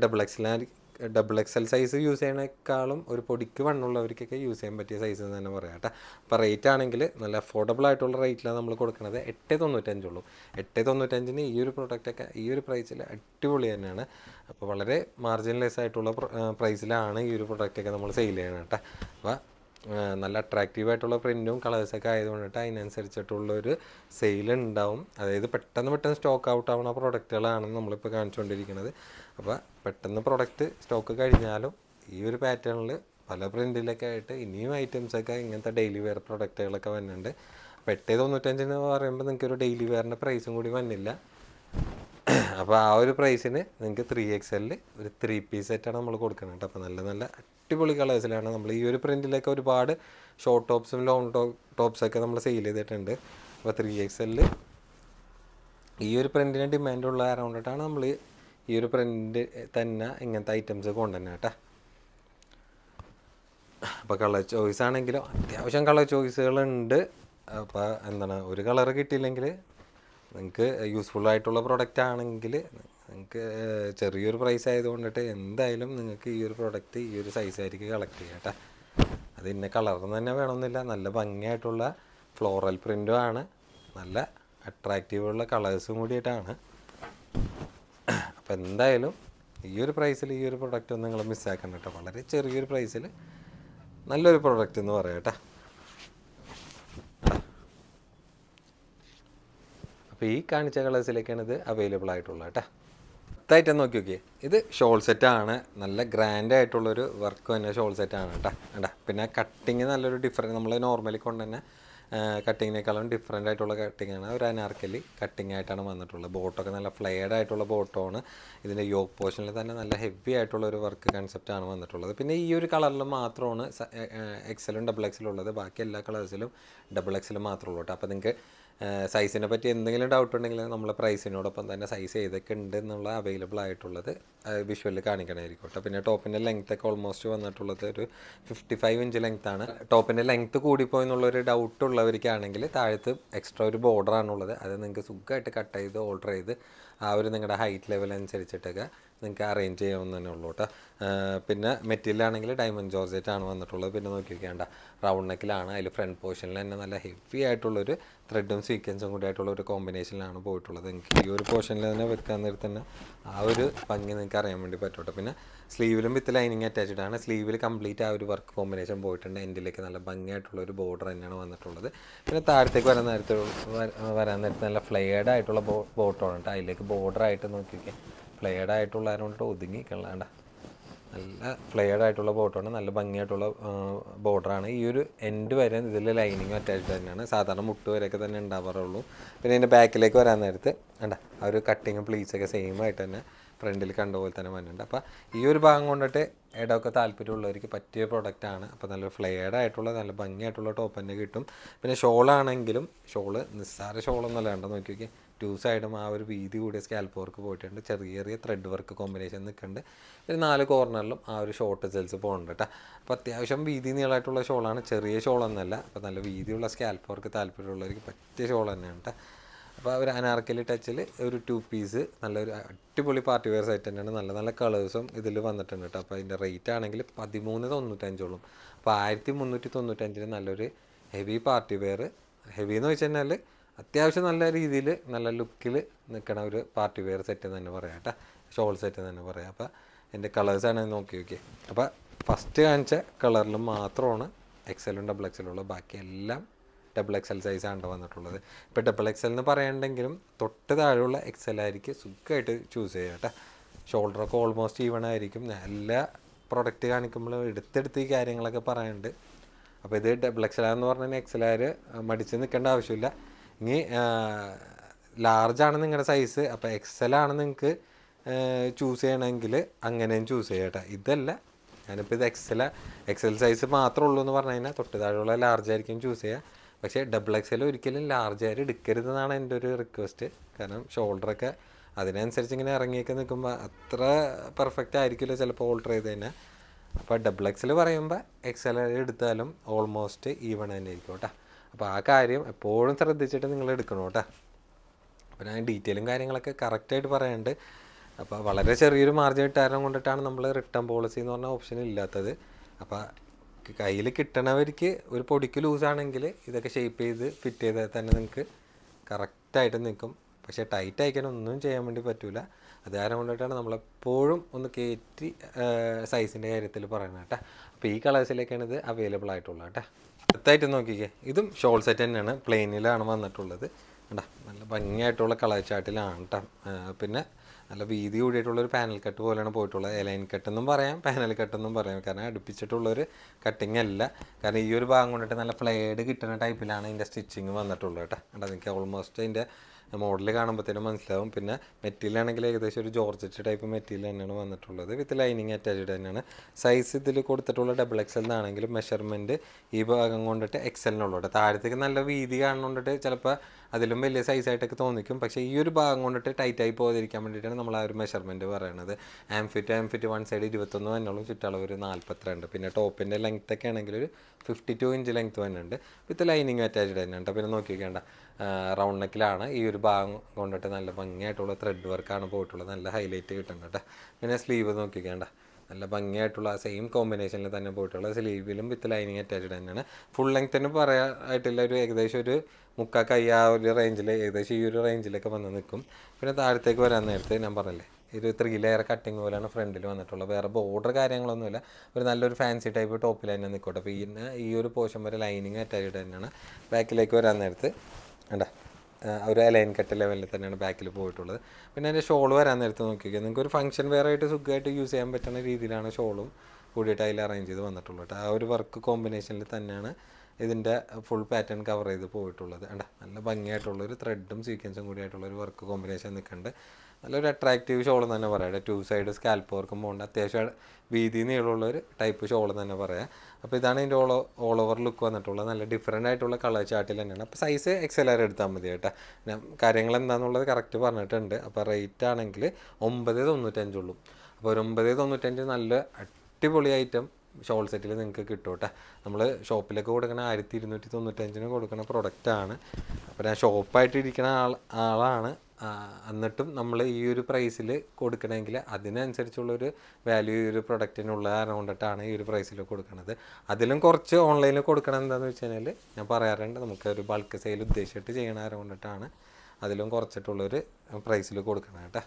XXL സൈസ് യൂസ് ചെയ്യണേക്കാളും ഒരു പൊടിക്ക് വണ്ണുള്ളവർക്കൊക്കെ യൂസ് ചെയ്യാൻ പറ്റിയ സൈസ് എന്ന് തന്നെ പറയാം കേട്ടോ. അപ്പോൾ റേറ്റ് ആണെങ്കിൽ നല്ല അഫോർഡബിൾ ആയിട്ടുള്ള റേറ്റിലാണ് നമ്മൾ കൊടുക്കുന്നത്. 895 ഉള്ളൂ. 895 ഈ ഒരു പ്രൊഡക്റ്റൊക്കെ ഈ ഒരു പ്രൈസിൽ അടിപൊളി തന്നെയാണ്. അപ്പോൾ വളരെ മാർജിനലെസ് ആയിട്ടുള്ള പ്രൈസിലാണ് ഈ ഒരു പ്രൊഡക്റ്റൊക്കെ നമ്മൾ സെയിൽ ചെയ്യണം കേട്ടോ. അപ്പോൾ നല്ല അട്രാക്റ്റീവായിട്ടുള്ള പ്രിൻറ്റും കളേഴ്സൊക്കെ ആയതുകൊണ്ടിട്ട് അതിനനുസരിച്ചിട്ടുള്ളൊരു സെയിൽ ഉണ്ടാവും. അതായത് പെട്ടെന്ന് സ്റ്റോക്ക് ഔട്ട് ആവുന്ന പ്രൊഡക്റ്റുകളാണ് നമ്മളിപ്പോൾ കാണിച്ചുകൊണ്ടിരിക്കുന്നത്. അപ്പോൾ പെട്ടെന്ന് പ്രൊഡക്റ്റ് സ്റ്റോക്ക് കഴിഞ്ഞാലും ഈ ഒരു പാറ്റേണിൽ പല പ്രിൻറ്റിലൊക്കെ ആയിട്ട് ഇനിയും ഐറ്റംസൊക്കെ ഇങ്ങനത്തെ ഡെയിലി വെയർ പ്രൊഡക്റ്റുകളൊക്കെ വരുന്നുണ്ട്. അപ്പോൾ 895 പറയുമ്പോൾ നിങ്ങൾക്കൊരു ഡെയിലി വെയറിൻ്റെ പ്രൈസും കൂടി വന്നില്ല. അപ്പോൾ ആ ഒരു പ്രൈസിന് നിങ്ങൾക്ക് 3XL ഒരു 3 പീസ് സെറ്റാണ് നമ്മൾ കൊടുക്കുന്നത് കേട്ടോ. അപ്പോൾ നല്ല അടിപൊളി കളേഴ്സിലാണ് നമ്മൾ ഈ ഒരു പ്രിൻറ്റിലൊക്കെ ഒരുപാട് ഷോർട്ട് ടോപ്സും ലോങ് ടോപ്സൊക്കെ നമ്മൾ സെയിൽ ചെയ്തിട്ടുണ്ട്. അപ്പോൾ 3XL ഈ ഒരു പ്രിൻറ്റിന് ഡിമാൻഡുള്ള അറൗണ്ടിട്ടാണ് നമ്മൾ ഈ ഒരു പ്രിൻറ്റ് തന്നെ ഇങ്ങനത്തെ ഐറ്റംസ് കൊണ്ടുതന്നെ കേട്ടോ. അപ്പോൾ കളർ ചോയ്സ് ആണെങ്കിലും അത്യാവശ്യം കളർ ചോയ്സുകളുണ്ട്. അപ്പോൾ എന്താണ്, ഒരു കളർ കിട്ടിയില്ലെങ്കിൽ നിങ്ങൾക്ക് യൂസ്ഫുൾ ആയിട്ടുള്ള പ്രൊഡക്റ്റ് ആണെങ്കിൽ നിങ്ങൾക്ക് ചെറിയൊരു പ്രൈസ് ആയതുകൊണ്ടിട്ട് എന്തായാലും നിങ്ങൾക്ക് ഈ ഒരു പ്രൊഡക്റ്റ് ഈ ഒരു സൈസായിരിക്കും കളക്ട് ചെയ്യുക കേട്ടോ. അത് ഇന്ന കളറിന് തന്നെ വേണമെന്നില്ല, നല്ല ഭംഗിയായിട്ടുള്ള ഫ്ലോറൽ പ്രിൻറ്റും ആണ്, നല്ല അട്രാക്റ്റീവുള്ള കളേഴ്സും കൂടിയിട്ടാണ്. അപ്പോൾ എന്തായാലും ഈ ഒരു പ്രൈസിൽ ഈ ഒരു പ്രൊഡക്റ്റ് ഒന്നും നിങ്ങൾ മിസ്സാക്കണ്ട കേട്ടോ. വളരെ ചെറിയൊരു പ്രൈസിൽ നല്ലൊരു പ്രൊഡക്റ്റ് എന്ന് പറയാം കേട്ടോ. അപ്പോൾ ഈ കാണിച്ച കളേഴ്സിലേക്കാണ് ഇത് അവൈലബിൾ ആയിട്ടുള്ളത് കേട്ടോ. മൊത്തമായിട്ട് നോക്കി നോക്കിയേ, ഇത് ഷോൾ സെറ്റാണ്, നല്ല ഗ്രാൻഡ് ആയിട്ടുള്ളൊരു വർക്ക് തന്നെ ഷോൾ സെറ്റാണ് കേട്ടോ. പിന്നെ കട്ടിങ് നല്ലൊരു ഡിഫറെൻറ്റ്, നമ്മൾ നോർമലി കൊണ്ട് തന്നെ കട്ടിങ്ങിനേക്കാളും ഡിഫറെൻ്റ് ആയിട്ടുള്ള കട്ടിങ്ങാണ്. ഒരു അനാർക്കലി കട്ടിങ് ആയിട്ടാണ് വന്നിട്ടുള്ളത്. ബോട്ടൊക്കെ നല്ല ഫ്ലെയർഡ് ആയിട്ടുള്ള ബോട്ടമാണ്. ഇതിൻ്റെ യോക്ക് പോർഷനിൽ തന്നെ നല്ല ഹെവി ആയിട്ടുള്ള ഒരു വർക്ക് കൺസെപ്റ്റാണ് വന്നിട്ടുള്ളത്. പിന്നെ ഈ ഒരു കളറിൽ മാത്രമാണ് XXLും XXL ഉള്ളത്. ബാക്കി എല്ലാ കളേഴ്സിലും XXL മാത്രമേ ഉള്ളൂ കേട്ടോ. അപ്പോൾ നിങ്ങൾക്ക് സൈസിനെ പറ്റി എന്തെങ്കിലും ഡൗട്ട് ഉണ്ടെങ്കിൽ നമ്മളെ പ്രൈസിനോടൊപ്പം തന്നെ സൈസ് ഏതൊക്കെ ഉണ്ട് എന്നുള്ള അവൈലബിൾ ആയിട്ടുള്ളത് വിഷ്വലിൽ കാണിക്കണമായിരിക്കും കേട്ടോ. പിന്നെ ടോപ്പിൻ്റെ ലെങ്ത്തൊക്കെ ഓൾമോസ്റ്റ് വന്നിട്ടുള്ളത് ഒരു 55 ഇഞ്ച് ലെങ്ത്താണ്. ടോപ്പിൻ്റെ ലെങ്ത്ത് കൂടിപ്പോയെന്നുള്ളൊരു ഡൗട്ട് ഉള്ളവർക്കാണെങ്കിൽ താഴത്ത് എക്സ്ട്രാ ഒരു ബോർഡറാണുള്ളത്. അത് നിങ്ങൾക്ക് സുഖമായിട്ട് കട്ട് ചെയ്ത് ഓൾട്ടർ ചെയ്ത് ആ ഒരു നിങ്ങളുടെ ഹൈറ്റ് ലെവൽ അനുസരിച്ചിട്ടൊക്കെ നിങ്ങൾക്ക് അറേഞ്ച് ചെയ്യാവുന്ന തന്നെ ഉള്ളൂ കേട്ടോ. പിന്നെ മെറ്റീരിയലാണെങ്കിൽ ഡയമണ്ട് ജോർജറ്റാണ് വന്നിട്ടുള്ളത്. പിന്നെ നോക്കി വെക്കേണ്ട റൗണ്ട് നെക്കിലാണ്, അതിൽ ഫ്രണ്ട് പോർഷനിൽ തന്നെ നല്ല ഹെവി ആയിട്ടുള്ളൊരു ത്രെഡും സീക്വൻസും കൂടി ആയിട്ടുള്ള ഒരു കോമ്പിനേഷനിലാണ് പോയിട്ടുള്ളത്. നിങ്ങൾക്ക് ഈ ഒരു പോർഷനിൽ തന്നെ വെക്കാൻ നേരത്തെ തന്നെ ആ ഒരു ഭംഗി നിങ്ങൾക്ക് അറിയാൻ വേണ്ടി പറ്റും. പിന്നെ സ്ലീവിലും വിത്ത് ലൈനിങ് അറ്റാച്ച്ഡ് ആണ്. സ്ലീവിൽ കംപ്ലീറ്റ് ആ ഒരു വർക്ക് കോമ്പിനേഷൻ പോയിട്ടുണ്ട്. എൻഡിലേക്ക് നല്ല ഭംഗിയായിട്ടുള്ളൊരു ബോർഡർ തന്നെയാണ് വന്നിട്ടുള്ളത്. പിന്നെ താഴത്തേക്ക് വരാൻ നേരത്തെ നല്ല ഫ്ലെയർഡ് ആയിട്ടുള്ള ബോട്ടമാണ് കേട്ടോ. അതിലേക്ക് ബോർഡറായിട്ട് നോക്കിയൊക്കെ ഫ്ലെയർഡ് ആയിട്ടുള്ള ആയതുകൊണ്ട് ഒതുങ്ങി കളയണ്ട, നല്ല ഫ്ലെയർഡ് ആയിട്ടുള്ള ബോട്ടമാണ്, നല്ല ഭംഗിയായിട്ടുള്ള ബോർഡറാണ്. ഈ ഒരു എൻഡ് വരെ ഇതിൽ ലൈനിങ് അറ്റാച്ച്ഡ് തന്നെയാണ്. സാധാരണ മുട്ട് വരെയൊക്കെ തന്നെ ഉണ്ടാവാറുള്ളൂ. പിന്നെ ഇതിൻ്റെ ബാക്കിലേക്ക് വരാൻ നേരത്ത് വേണ്ട ആ ഒരു കട്ടിങ് പ്ലീസൊക്കെ സെയിം ആയിട്ട് തന്നെ ഫ്രണ്ടിൽ കണ്ട പോലെ തന്നെ വന്നിട്ടുണ്ട്. അപ്പോൾ ഈ ഒരു ഭാഗം കൊണ്ടിട്ട് ഇടമൊക്കെ താല്പര്യമുള്ളവർക്ക് പറ്റിയ പ്രൊഡക്റ്റാണ്. അപ്പോൾ നല്ല ഫ്ലെയർഡ് ആയിട്ടുള്ള നല്ല ഭംഗിയായിട്ടുള്ള ടോപ്പ് തന്നെ കിട്ടും. പിന്നെ ഷോളാണെങ്കിലും ഷോള് നിസ്സാര ഷോളൊന്നുമല്ല, കണ്ടോ നോക്കി നോക്കി ടു സൈഡും ആ ഒരു വീതി കൂടിയ സ്കാൽപ്പ് വർക്ക് പോയിട്ടുണ്ട്. ചെറിയ ചെറിയ ത്രെഡ് വർക്ക് കോമ്പിനേഷൻ നിൽക്കുന്നുണ്ട്. ഒരു 4 കോർണറിലും ആ ഒരു ഷോർട്ട് സെൽസ് പോകുന്നുണ്ട് കേട്ടോ. അപ്പോൾ അത്യാവശ്യം വീതി നീളമായിട്ടുള്ള ഷോളാണ്, ചെറിയ ഷോളൊന്നുമല്ല. അപ്പോൾ നല്ല വീതിയുള്ള സ്കാൽപ്പ് വർക്ക് താല്പര്യമുള്ളവർക്ക് പറ്റിയ ഷോൾ തന്നെയാണ് കേട്ടോ. അപ്പോൾ ഒരു അനാർക്കലി ടച്ചിൽ ഒരു 2 പീസ് നല്ലൊരു അടിപൊളി പാർട്ടി വെയർ സെറ്റ് തന്നെയാണ്. നല്ല നല്ല കളേഴ്സും ഇതിൽ വന്നിട്ടുണ്ട് കേട്ടോ. അപ്പോൾ അതിൻ്റെ റേറ്റ് ആണെങ്കിൽ 1395 അപ്പോൾ 1395 നല്ലൊരു ഹെവി പാർട്ടി വെയർ. ഹെവി എന്ന് വെച്ച് കഴിഞ്ഞാൽ അത്യാവശ്യം നല്ല രീതിയിൽ നല്ല ലുക്കിൽ നിൽക്കണ ഒരു പാർട്ടി വെയർ സെറ്റ് തന്നെ പറയാം കേട്ടോ, ഷോൾ സെറ്റ് തന്നെ പറയാം. അപ്പോൾ എൻ്റെ കളേഴ്സാണ് നോക്കി നോക്കിയേ. അപ്പോൾ ഫസ്റ്റ് കാണിച്ച കളറിൽ മാത്രമാണ് XL-ഉം XXL ഉള്ളത്. ബാക്കി എല്ലാം XXL സൈസാണ് വന്നിട്ടുള്ളത്. ഇപ്പോൾ XXL എന്ന് പറയുന്നുണ്ടെങ്കിലും തൊട്ട് താഴെയുള്ള XL ആയിരിക്കും സുഖമായിട്ട് ചൂസ് ചെയ്യുക കേട്ടോ. ഷോൾഡറൊക്കെ ഓൾമോസ്റ്റ് ഈവൺ ആയിരിക്കും. എല്ലാ പ്രൊഡക്റ്റ് കാണിക്കുമ്പോൾ എടുത്തെടുത്ത് ഈ കാര്യങ്ങളൊക്കെ പറയുന്നുണ്ട്. അപ്പോൾ ഇത് XXL എന്ന് പറഞ്ഞാൽ XL മടിച്ച് നിൽക്കേണ്ട ആവശ്യമില്ല. ഇനി ലാർജാണ് നിങ്ങളുടെ സൈസ്, അപ്പോൾ XL ആണ് നിങ്ങൾക്ക് ചൂസ് ചെയ്യണമെങ്കിൽ അങ്ങനെയും ചൂസ് ചെയ്യാം കേട്ടോ. ഇതല്ല, ഞാനിപ്പോൾ ഇത് XL സൈസ് മാത്രമേ ഉള്ളൂ എന്ന് പറഞ്ഞു കഴിഞ്ഞാൽ തൊട്ട് താഴെയുള്ള ലാർജ് ആയിരിക്കും ചൂസ് ചെയ്യുക. പക്ഷേ XXL ഒരിക്കലും ലാർജ് ആയിട്ട് എടുക്കരുതെന്നാണ് എൻ്റെ ഒരു റിക്വസ്റ്റ്. കാരണം ഷോൾഡറൊക്കെ അതിനനുസരിച്ച് ഇങ്ങനെ ഇറങ്ങിയൊക്കെ നിൽക്കുമ്പോൾ അത്ര പെർഫെക്റ്റ് ആയിരിക്കില്ല ചിലപ്പോൾ ഓൾട്ടർ ചെയ്ത് തന്നെ. അപ്പോൾ XXL പറയുമ്പോൾ XL എടുത്താലും ഓൾമോസ്റ്റ് ഈവൺ തന്നെ ആയിരിക്കും കേട്ടോ. അപ്പോൾ ആ കാര്യം എപ്പോഴും ശ്രദ്ധിച്ചിട്ട് നിങ്ങൾ എടുക്കണം കേട്ടോ. അപ്പോൾ ഞാൻ ഡീറ്റെയിലും കാര്യങ്ങളൊക്കെ കറക്റ്റായിട്ട് പറയുന്നുണ്ട്. അപ്പോൾ വളരെ ചെറിയൊരു മാർജിൻ ഇട്ടാരം കൊണ്ടിട്ടാണ് നമ്മൾ റിട്ടേൺ പോളിസി എന്ന് പറഞ്ഞ ഓപ്ഷൻ ഇല്ലാത്തത്. അപ്പോൾ കയ്യിൽ കിട്ടണവർക്ക് ഒരു പൊടിക്ക് ലൂസാണെങ്കിൽ ഇതൊക്കെ ഷേപ്പ് ചെയ്ത് ഫിറ്റ് ചെയ്താൽ തന്നെ നിങ്ങൾക്ക് കറക്റ്റായിട്ട് നിൽക്കും. പക്ഷേ ടൈറ്റ് അയക്കാൻ ഒന്നും ചെയ്യാൻ വേണ്ടി പറ്റില്ല. അത് കാരണം കൊണ്ടിട്ടാണ് നമ്മളെപ്പോഴും ഒന്ന് കയറ്റി സൈസിൻ്റെ കാര്യത്തിൽ പറയുന്നത് കേട്ടോ. അപ്പോൾ ഈ കളേഴ്സിലേക്കാണ് ഇത് അവൈലബിൾ ആയിട്ടുള്ളത് കേട്ടോ. അടുത്തായിട്ട് നോക്കിക്കേ, ഇതും ഷോൾ സെറ്റ് തന്നെയാണ്, പ്ലെയിനിലാണ് വന്നിട്ടുള്ളത് കേട്ടോ. നല്ല ഭംഗിയായിട്ടുള്ള കളർ ചാർട്ടിലാണ് കേട്ടോ. പിന്നെ നല്ല വീതി കൂടിയിട്ടുള്ളൊരു പാനൽ കട്ട് പോലെയാണ് പോയിട്ടുള്ളത്. എലൈൻ കട്ടെന്നും പറയാം, പാനൽ കട്ടെന്നും പറയാം. കാരണം അടുപ്പിച്ചിട്ടുള്ളൊരു കട്ടിങ് അല്ല. കാരണം ഈ ഒരു ഭാഗം കൊണ്ടിട്ട് നല്ല ഫ്ലെയർഡ് കിട്ടുന്ന ടൈപ്പിലാണ് ഇതിൻ്റെ സ്റ്റിച്ചിങ് വന്നിട്ടുള്ളത് കേട്ടോ. കേട്ടോ നിങ്ങൾക്ക് ഓൾമോസ്റ്റ് അതിൻ്റെ മോഡൽ കാണുമ്പോഴത്തേനും മനസ്സിലാവും. പിന്നെ മെറ്റീരിയൽ ആണെങ്കിൽ ഏകദേശം ഒരു ജോർജറ്റ് ടൈപ്പ് മെറ്റീരിയൽ തന്നെയാണ് വന്നിട്ടുള്ളത്. വിത്ത് ലൈനിങ് അറ്റാച്ച്ഡ് തന്നെയാണ്. സൈസ് ഇതിൽ കൊടുത്തിട്ടുള്ള XXL ആണെങ്കിലും മെഷർമെൻറ്റ് ഈ ഭാഗം കൊണ്ടിട്ട് XL-നുള്ളൂ കേട്ടോ. താഴത്തേക്ക് നല്ല വീതി കാണുകൊണ്ടിട്ട് ചിലപ്പോൾ അതിലും വലിയ സൈസായിട്ടൊക്കെ തോന്നിക്കും. പക്ഷേ ഈ ഒരു ഭാഗം കൊണ്ടിട്ട് ടൈറ്റായി പോകാതിരിക്കാൻ വേണ്ടിയിട്ടാണ് നമ്മൾ ആ ഒരു മെഷർമെൻറ്റ് പറയണത്. ആംഫിറ്റ് വൺ സൈഡ് 21 തന്നെയുള്ളൂ, ചുറ്റളവ് ഒരു 42. പിന്നെ ടോപ്പിൻ്റെ ലെങ്ത്തൊക്കെ ആണെങ്കിൽ ഒരു 52 ഇഞ്ച് ലെങ്ത്ത് തന്നെയുണ്ട്. വിത്ത് ലൈനിങ് അറ്റാച്ച്ഡ് തന്നെയുണ്ട്. പിന്നെ നോക്കിക്കേണ്ട റൗണ്ട് നെക്കിലാണ് ഈ ഒരു ഭാഗം കൊണ്ടിട്ട് നല്ല ഭംഗിയായിട്ടുള്ള ത്രെഡ് വർക്കാണ് പോയിട്ടുള്ളത്. നല്ല ഹൈലൈറ്റ് കിട്ടുന്നുണ്ട് കേട്ടോ. പിന്നെ സ്ലീവ് നോക്കിക്കേണ്ട നല്ല ഭംഗിയായിട്ടുള്ള സെയിം കോമ്പിനേഷനിൽ തന്നെ പോയിട്ടുള്ള സ്ലീവിലും വിത്ത് ലൈനിങ് അറ്റാച്ച്ഡ് തന്നെയാണ്. ഫുൾ ലെങ്ത്തിന് പറയാനായിട്ടില്ല, ഒരു ഏകദേശം ഒരു മുക്കാൽ കൈ ആ ഒരു റേഞ്ചിൽ ഏകദേശം ഈ ഒരു റേഞ്ചിലൊക്കെ വന്ന് നിൽക്കും. പിന്നെ താഴത്തേക്ക് വരാൻ നേരത്ത് ഞാൻ പറഞ്ഞില്ലേ ഒരു 3 ലെയർ കട്ടിങ് പോലെയാണ് ഫ്രണ്ടിൽ വന്നിട്ടുള്ളത്. വേറെ ബോർഡർ കാര്യങ്ങളൊന്നുമില്ല. ഒരു നല്ലൊരു ഫാൻസി ടൈപ്പ് ടോപ്പിൽ തന്നെ നിൽക്കട്ടെ. അപ്പോൾ ഈ ഒരു പോർഷൻ വരെ ലൈനിങ് അറ്റാച്ച്ഡ് തന്നെയാണ്. ബാക്കിലേക്ക് വരാൻ നേരത്ത് വേണ്ട ഒരു അലൈൻ കട്ട് ലെവലിൽ തന്നെയാണ് ബാക്കിൽ പോയിട്ടുള്ളത്. പിന്നെ അതിൻ്റെ ഷോൾ വരാൻ നേരത്ത് നോക്കിക്കുക, നിങ്ങൾക്ക് ഒരു ഫംഗ്ഷൻ വെയർ ആയിട്ട് സുഖമായിട്ട് യൂസ് ചെയ്യാൻ പറ്റുന്ന രീതിയിലാണ് ഷോളും കൂടിയിട്ട് അതിൽ അറേഞ്ച് ചെയ്ത് വന്നിട്ടുള്ളത്. ആ ഒരു വർക്ക് കോമ്പിനേഷനിൽ തന്നെയാണ് ഇതിൻ്റെ ഫുൾ പാറ്റേൺ കവർ ചെയ്ത് പോയിട്ടുള്ളത്. നല്ല ഭംഗിയായിട്ടുള്ളൊരു ത്രെഡും സീക്വൻസും കൂടിയായിട്ടുള്ളൊരു വർക്ക് കോമ്പിനേഷൻ നിൽക്കുന്നുണ്ട്. നല്ലൊരു അട്രാക്റ്റീവ് ഷോൾ തന്നെ പറയാം. 2 സൈഡ് സ്കാൽപ്പ് വർക്കും പോകേണ്ട അത്യാവശ്യം വീതി നീളമുള്ളൊരു ടൈപ്പ് ഷോൾ തന്നെ പറയാം. അപ്പോൾ ഇതാണ് ഇതിൻ്റെ ഓൾ ഓവർ ലുക്ക് വന്നിട്ടുള്ളത്. നല്ല ഡിഫറെൻ്റ് ആയിട്ടുള്ള കളർ ചാർട്ടിൽ തന്നെയാണ്. അപ്പോൾ സൈസ് XL എടുത്താൽ മതി കേട്ടോ. ഞാൻ കാര്യങ്ങൾ എന്താണെന്നുള്ളത് കറക്റ്റ് പറഞ്ഞിട്ടുണ്ട്. അപ്പോൾ റേറ്റ് ആണെങ്കിൽ 995 ഉള്ളൂ. അപ്പോൾ ഒരു 995 നല്ല അടിപൊളി ഐറ്റം ഷോൾ സെറ്റിൽ നിങ്ങൾക്ക് കിട്ടും കേട്ടോ. നമ്മൾ ഷോപ്പിലൊക്കെ കൊടുക്കണ 1295 കൊടുക്കുന്ന പ്രൊഡക്റ്റാണ്. അപ്പോൾ ഞാൻ ഷോപ്പായിട്ട് ഇരിക്കുന്ന ആളാണ്. എന്നിട്ടും നമ്മൾ ഈ ഒരു പ്രൈസിൽ കൊടുക്കണമെങ്കിൽ അതിനനുസരിച്ചുള്ളൊരു വാല്യൂ ഈ ഒരു പ്രൊഡക്റ്റിനുള്ള കാരണം കൊണ്ടിട്ടാണ് ഈ ഒരു പ്രൈസിൽ കൊടുക്കുന്നത്. അതിലും കുറച്ച് ഓൺലൈനിൽ കൊടുക്കണം എന്താണെന്ന് വെച്ച് കഴിഞ്ഞാൽ ഞാൻ പറയാറുണ്ട്, നമുക്കൊരു ബൾക്ക് സെയിൽ ഉദ്ദേശിച്ചിട്ട് ചെയ്യണ കാരണം കൊണ്ടിട്ടാണ് അതിലും കുറച്ചിട്ടുള്ളൊരു പ്രൈസിൽ കൊടുക്കണം കേട്ടോ.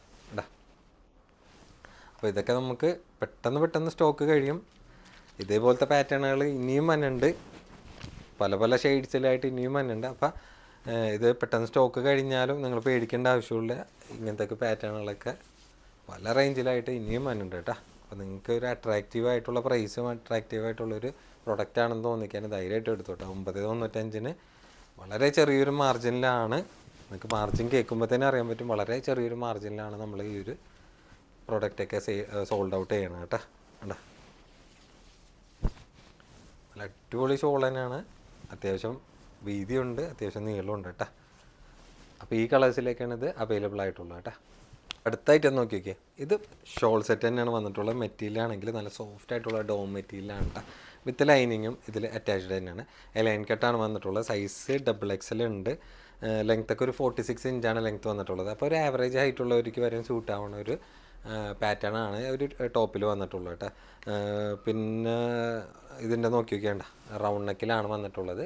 അപ്പോൾ ഇതൊക്കെ നമുക്ക് പെട്ടെന്ന് സ്റ്റോക്ക് കഴിയും. ഇതേപോലത്തെ പാറ്റേണുകൾ ഇനിയും വന്നുണ്ട്, പല പല ഷെയ്ഡ്സിലായിട്ട് ഇനിയും വന്നുണ്ട്. അപ്പോൾ ഇത് പെട്ടെന്ന് സ്റ്റോക്ക് കഴിഞ്ഞാലും നിങ്ങൾ പേടിക്കേണ്ട ആവശ്യമില്ല. ഇങ്ങനത്തെ പാറ്റേണുകളൊക്കെ പല റേഞ്ചിലായിട്ട് ഇനിയും വന്നുണ്ട് കേട്ടോ. അപ്പോൾ നിങ്ങൾക്ക് ഒരു അട്രാക്റ്റീവായിട്ടുള്ള പ്രൈസും അട്രാക്റ്റീവായിട്ടുള്ളൊരു പ്രൊഡക്റ്റാണെന്ന് തോന്നിക്കാൻ ധൈര്യമായിട്ട് എടുത്തോട്ടെ. 995 വളരെ ചെറിയൊരു മാർജിനിലാണ്. നിങ്ങൾക്ക് മാർജിൻ കേൾക്കുമ്പോൾ തന്നെ അറിയാൻ പറ്റും, വളരെ ചെറിയൊരു മാർജിനിലാണ് നമ്മൾ ഈ ഒരു പ്രൊഡക്റ്റൊക്കെ സോൾഡ് ഔട്ട് ചെയ്യണം കേട്ടോ. കണ്ടോ, നല്ല അടിപൊളി ഷോൾ തന്നെയാണ്. അത്യാവശ്യം വീതിയുണ്ട്, അത്യാവശ്യം നീളമുണ്ട് കേട്ടോ. അപ്പോൾ ഈ കളേഴ്സിലേക്കാണ് ഇത് അവൈലബിൾ ആയിട്ടുള്ളത് കേട്ടോ. അടുത്തായിട്ട് നോക്കി നോക്കിയേ, ഇത് ഷോൾ സെറ്റ് തന്നെയാണ് വന്നിട്ടുള്ളത്. മെറ്റീരിയലാണെങ്കിൽ നല്ല സോഫ്റ്റ് ആയിട്ടുള്ള ഡോം മെറ്റീരിയലാണ് കേട്ടോ. വിത്ത് ലൈനിങ്ങും ഇതിൽ അറ്റാച്ച്ഡ് തന്നെയാണ്. ലൈൻ കട്ടാണ് വന്നിട്ടുള്ളത്. സൈസ് XXL ഉണ്ട്. ലെങ്ത്തൊക്കെ ഒരു 46 ഇഞ്ചാണ് ലെങ്ത്ത് വന്നിട്ടുള്ളത്. അപ്പോൾ ഒരു ആവറേജ് ഹൈറ്റുള്ളവർക്ക് വരെ സൂട്ട് ആവുന്ന ഒരു പാറ്റേൺ ആണ് ഒരു ടോപ്പിൽ വന്നിട്ടുള്ളത് കേട്ടോ. പിന്നെ ഇതിൻ്റെ നോക്കി നോക്കിയാണ്ട റൗണ്ട് നെക്കിലാണ് വന്നിട്ടുള്ളത്.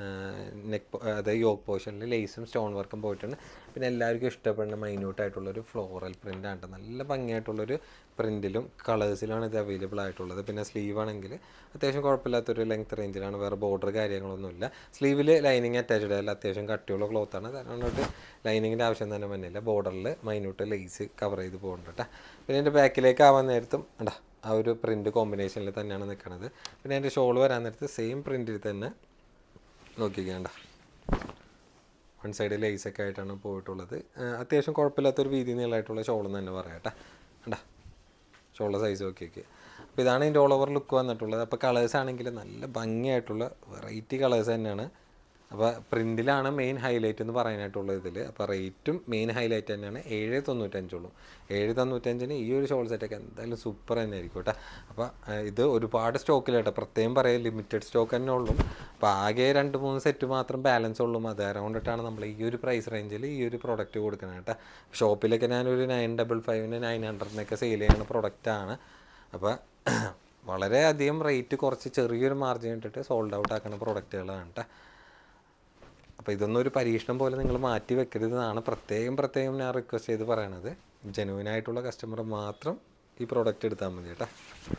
അതായത് യോക്ക് പോർഷനിൽ ലേസും സ്റ്റോൺ വർക്കും പോയിട്ടുണ്ട്. പിന്നെ എല്ലാവർക്കും ഇഷ്ടപ്പെടുന്ന മൈന്യൂട്ടായിട്ടുള്ളൊരു ഫ്ലോറൽ പ്രിൻ്റാണ് കേട്ടോ. നല്ല ഭംഗിയായിട്ടുള്ളൊരു പ്രിൻറ്റിലും കളേഴ്സിലാണ് ഇത് അവൈലബിൾ ആയിട്ടുള്ളത്. പിന്നെ സ്ലീവ് ആണെങ്കിൽ അത്യാവശ്യം കുഴപ്പമില്ലാത്തൊരു ലെങ്ത് റേഞ്ചിലാണ്. വേറെ ബോർഡർ കാര്യങ്ങളൊന്നുമില്ല. സ്ലീവിൽ ലൈനിങ് അറ്റാച്ച്ഡ് അല്ല, അത്യാവശ്യം കട്ടിയുള്ള ക്ലോത്താണ്. അതുകൊണ്ട് ലൈനിങ്ങിൻ്റെ ആവശ്യം തന്നെ വന്നില്ല. ബോർഡറിൽ മൈന്യൂട്ട് ലേസ് കവർ ചെയ്ത് പോകുന്നുണ്ട് കേട്ടോ. പിന്നെ എൻ്റെ ബാക്കിലേക്ക് ആവാൻ നേരത്തും ഉണ്ടാ ആ ഒരു പ്രിൻറ്റ് കോമ്പിനേഷനിൽ തന്നെയാണ് നിൽക്കുന്നത്. പിന്നെ എൻ്റെ ഷോൾ വരാൻ നേരത്ത് സെയിം പ്രിൻറ്റിൽ തന്നെ നോക്കിക്കേണ്ട വൺ സൈഡ് ലേസൊക്കെ ആയിട്ടാണ് പോയിട്ടുള്ളത്. അത്യാവശ്യം കുഴപ്പമില്ലാത്തൊരു വീതി നീളമായിട്ടുള്ള ഷോളെന്ന് തന്നെ പറയാം കേട്ടോ. ഉണ്ടാ ഷോളിൻ്റെ സൈസ് നോക്കി. അപ്പോൾ ഇതാണ് ഇതിൻ്റെ ഓൾ ഓവർ ലുക്ക് വന്നിട്ടുള്ളത്. അപ്പോൾ കളേഴ്സ് ആണെങ്കിൽ നല്ല ഭംഗിയായിട്ടുള്ള വെറൈറ്റി കളേഴ്സ് തന്നെയാണ്. അപ്പോൾ പ്രിൻറ്റിലാണ് മെയിൻ ഹൈലൈറ്റ് എന്ന് പറയാനായിട്ടുള്ളത് ഇതിൽ. അപ്പോൾ റേറ്റും മെയിൻ ഹൈലൈറ്റ് തന്നെയാണ്. 795 ഉള്ളൂ. 795 ഈ ഒരു ഷോൾ സെറ്റൊക്കെ എന്തായാലും സൂപ്പർ തന്നെ ആയിരിക്കും കേട്ടോ. അപ്പോൾ ഇത് ഒരുപാട് സ്റ്റോക്കിലാട്ടോ, പ്രത്യേകം പറയാം ലിമിറ്റഡ് സ്റ്റോക്ക് തന്നെ ഉള്ളൂ. അപ്പോൾ ആകെ 2-3 സെറ്റ് മാത്രം ബാലൻസ് ഉള്ളൂ. അത് കൊണ്ടിട്ടാണ് നമ്മൾ ഈ ഒരു പ്രൈസ് റേഞ്ചിൽ ഈ ഒരു പ്രൊഡക്റ്റ് കൊടുക്കുന്നത് കേട്ടോ. ഷോപ്പിലൊക്കെ ഞാനൊരു 955 900 സെയിൽ ചെയ്യുന്ന പ്രൊഡക്റ്റാണ്. അപ്പോൾ വളരെയധികം റേറ്റ് കുറച്ച് ചെറിയൊരു മാർജിൻ ഇട്ടിട്ട് സോൾഡ് ഔട്ട് ആക്കുന്ന പ്രൊഡക്റ്റുകളാണ് കേട്ടോ. അപ്പോൾ ഇതൊന്നും ഒരു പരീക്ഷണം പോലെ നിങ്ങൾ മാറ്റി വെക്കരുതെന്നാണ് പ്രത്യേകം ഞാൻ റിക്വസ്റ്റ് ചെയ്ത് പറയണത്. ജെനുവിനായിട്ടുള്ള കസ്റ്റമർ മാത്രം ഈ പ്രോഡക്റ്റ് എടുത്താൽ മതി കേട്ടോ.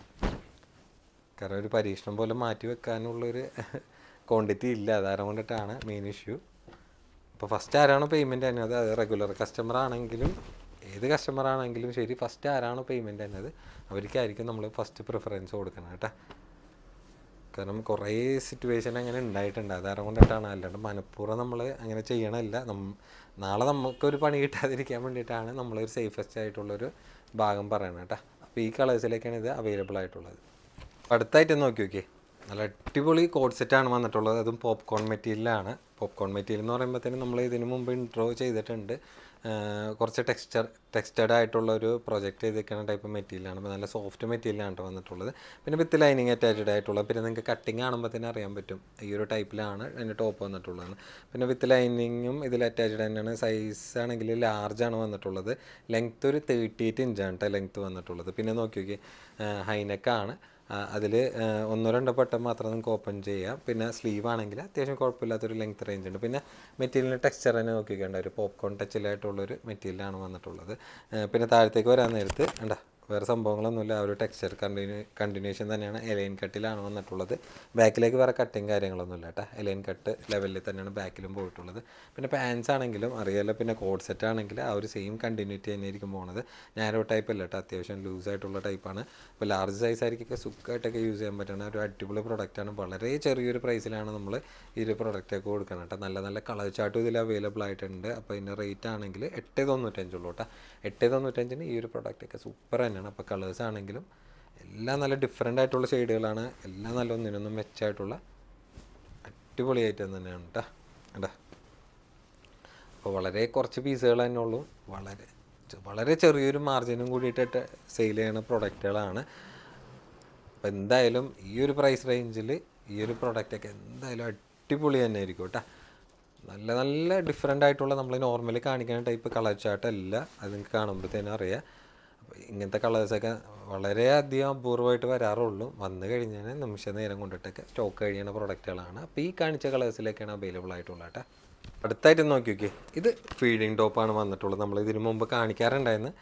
കാരണം ഒരു പരീക്ഷണം പോലെ മാറ്റി വെക്കാനുള്ളൊരു ക്വാണ്ടിറ്റി ഇല്ല. അതാരം കൊണ്ടിട്ടാണ് മെയിൻ ഇഷ്യൂ. അപ്പോൾ ഫസ്റ്റ് ആരാണോ പേയ്മെൻറ്റ് തന്നത്, അത് റെഗുലർ കസ്റ്റമർ ആണെങ്കിലും ഏത് കസ്റ്റമർ ആണെങ്കിലും ശരി, ഫസ്റ്റ് ആരാണോ പേയ്മെൻറ്റ് തന്നത് അവർക്കായിരിക്കും നമ്മൾ ഫസ്റ്റ് പ്രിഫറൻസ് കൊടുക്കണം കേട്ടോ. കാരണം കുറേ സിറ്റുവേഷൻ അങ്ങനെ ഉണ്ടായിട്ടുണ്ട്. അതാരം കൊണ്ടിട്ടാണ്, അല്ലാണ്ട് മനഃപൂർവ്വം നമ്മൾ അങ്ങനെ ചെയ്യണമല്ല. നാളെ നമുക്കൊരു പണി കിട്ടാതിരിക്കാൻ വേണ്ടിയിട്ടാണ് നമ്മളൊരു സേഫസ്റ്റ് ആയിട്ടുള്ളൊരു ഭാഗം പറയണം കേട്ടോ. അപ്പോൾ ഈ കളേഴ്സിലേക്കാണ് ഇത് അവൈലബിൾ ആയിട്ടുള്ളത്. അടുത്തായിട്ട് നോക്കി നല്ല അടിപൊളി കോഡ് സെറ്റാണ് വന്നിട്ടുള്ളത്. അതും പോപ്കോൺ മെറ്റീരിയലാണ്. പോപ്കോൺ മെറ്റീരിയൽ എന്ന് പറയുമ്പോഴത്തേനും നമ്മൾ ഇതിന് മുമ്പ് ഇൻട്രോ ചെയ്തിട്ടുണ്ട്. കുറച്ച് ടെക്സ്റ്റഡ് ആയിട്ടുള്ളൊരു പ്രൊജക്റ്റ് ചെയ്തിരിക്കുന്ന ടൈപ്പ് മെറ്റീരിയലാണ്. അപ്പോൾ നല്ല സോഫ്റ്റ് മെറ്റീരിയലാണ് വന്നിട്ടുള്ളത്. പിന്നെ വിത്ത് ലൈനിങ് അറ്റാച്ച്ഡ് ആയിട്ടുള്ള, പിന്നെ നിങ്ങൾക്ക് കട്ടിങ് കാണുമ്പോൾ തന്നെ അറിയാൻ പറ്റും ഈ ഒരു ടൈപ്പിലാണ് അതിൻ്റെ ടോപ്പ് വന്നിട്ടുള്ളത്. പിന്നെ വിത്ത് ലൈനിങ്ങും ഇതിൽ അറ്റാച്ച്ഡ് തന്നെയാണ്. സൈസ് ആണെങ്കിൽ ലാർജാണ് വന്നിട്ടുള്ളത്. ലെങ്ത്ത് ഒരു 38 ഇഞ്ചാണ് ലെങ്ത്ത് വന്നിട്ടുള്ളത്. പിന്നെ നോക്കി ഹൈനെക്കാണ്. അതിൽ 1-2 ബട്ടൺ മാത്രം നിങ്ങൾക്ക് ഓപ്പൺ ചെയ്യാം. പിന്നെ സ്ലീവ് ആണെങ്കിൽ അത്യാവശ്യം കുഴപ്പമില്ലാത്തൊരു ലെങ്ത് റേഞ്ച് ഉണ്ട്. പിന്നെ മെറ്റീരിയലിൻ്റെ ടെക്സ്ചർ തന്നെ നോക്കിക്കേണ്ട ഒരു പോപ്കോൺ ടച്ചിലായിട്ടുള്ളൊരു മെറ്റീരിയലാണ് വന്നിട്ടുള്ളത്. പിന്നെ താഴത്തേക്ക് വരാൻ നേരത്ത് വേണ്ട വേറെ സംഭവങ്ങളൊന്നുമില്ല. ആ ഒരു ടെക്സ്ചർ കണ്ടിന്യൂഷൻ തന്നെയാണ്. എലൈൻ കട്ടിലാണ് വന്നിട്ടുള്ളത്. ബാക്കിലേക്ക് വേറെ കട്ടിങ് കാര്യങ്ങളൊന്നുമില്ല കേട്ടോ. എലൈൻ കട്ട് ലെവലിൽ തന്നെയാണ് ബാക്കിലും പോയിട്ടുള്ളത്. പിന്നെ പാൻസ് ആണെങ്കിലും അറിയാലോ, പിന്നെ കോഡ് സെറ്റ് ആണെങ്കിൽ ആ ഒരു സെയിം കണ്ടിന്യൂറ്റി തന്നെയായിരിക്കും പോകുന്നത്. നാരോ ടൈപ്പ് അല്ല കേട്ടോ, അത്യാവശ്യം ലൂസായിട്ടുള്ള ടൈപ്പാണ്. അപ്പോൾ ലാർജ് സൈസ് ആയിരിക്കൊക്കെ സുഖമായിട്ടൊക്കെ യൂസ് ചെയ്യാൻ പറ്റുന്ന ഒരു അടിപൊളി പ്രൊഡക്റ്റാണ്. വളരെ ചെറിയൊരു പ്രൈസിലാണ് നമ്മൾ ഈ ഒരു പ്രൊഡക്റ്റൊക്കെ കൊടുക്കണം കേട്ടോ. നല്ല കളർ ചാർട്ടും ഇതിൽ അവൈലബിൾ ആയിട്ടുണ്ട്. അപ്പോൾ ഇതിൻ്റെ റേറ്റ് ആണെങ്കിൽ 895 ഉള്ളൂ കേട്ടോ. 895 ഈ ഒരു പ്രൊഡക്റ്റൊക്കെ സൂപ്പർ തന്നെയാണ്. അപ്പോൾ കളേഴ്സ് ആണെങ്കിലും എല്ലാം നല്ല ഡിഫറെൻ്റ് ആയിട്ടുള്ള ഷെയ്ഡുകളാണ്. എല്ലാം നല്ല ഒന്നിനൊന്നും മെച്ചമായിട്ടുള്ള അടിപൊളി ഐറ്റം തന്നെയാണ് കേട്ടോ. കേട്ടോ, അപ്പോൾ വളരെ കുറച്ച് പീസുകൾ തന്നെ ഉള്ളൂ. വളരെ ചെറിയൊരു മാർജിനും കൂടിയിട്ടിട്ട് സെയിൽ ചെയ്യുന്ന പ്രൊഡക്റ്റുകളാണ്. അപ്പോൾ എന്തായാലും ഈ ഒരു പ്രൈസ് റേഞ്ചിൽ ഈ ഒരു പ്രൊഡക്റ്റൊക്കെ എന്തായാലും അടിപൊളി തന്നെ ആയിരിക്കും കേട്ടോ. നല്ല ഡിഫറെൻ്റ് ആയിട്ടുള്ള നമ്മൾ നോർമലി കാണിക്കുന്ന ടൈപ്പ് കളർ ചാർട്ടല്ല. അത് നിങ്ങൾക്ക് കാണുമ്പോഴത്തേനും അറിയാം. അപ്പോൾ ഇങ്ങനത്തെ കളേഴ്സൊക്കെ വളരെയധികം അപൂർവമായിട്ട് വരാറുള്ളൂ. വന്നു കഴിഞ്ഞാൽ നിമിഷ നേരം കൊണ്ടിട്ടൊക്കെ സ്റ്റോക്ക് കഴിയുന്ന പ്രൊഡക്റ്റുകളാണ്. അപ്പോൾ ഈ കാണിച്ച കളേഴ്സിലേക്കാണ് അവൈലബിൾ ആയിട്ടുള്ളത് കേട്ടോ. അടുത്തായിട്ട് നോക്കി ഇത് ഫീഡിങ് ടോപ്പാണ് വന്നിട്ടുള്ളത്. നമ്മൾ ഇതിന് മുമ്പ് കാണിക്കാറുണ്ടായിരുന്നു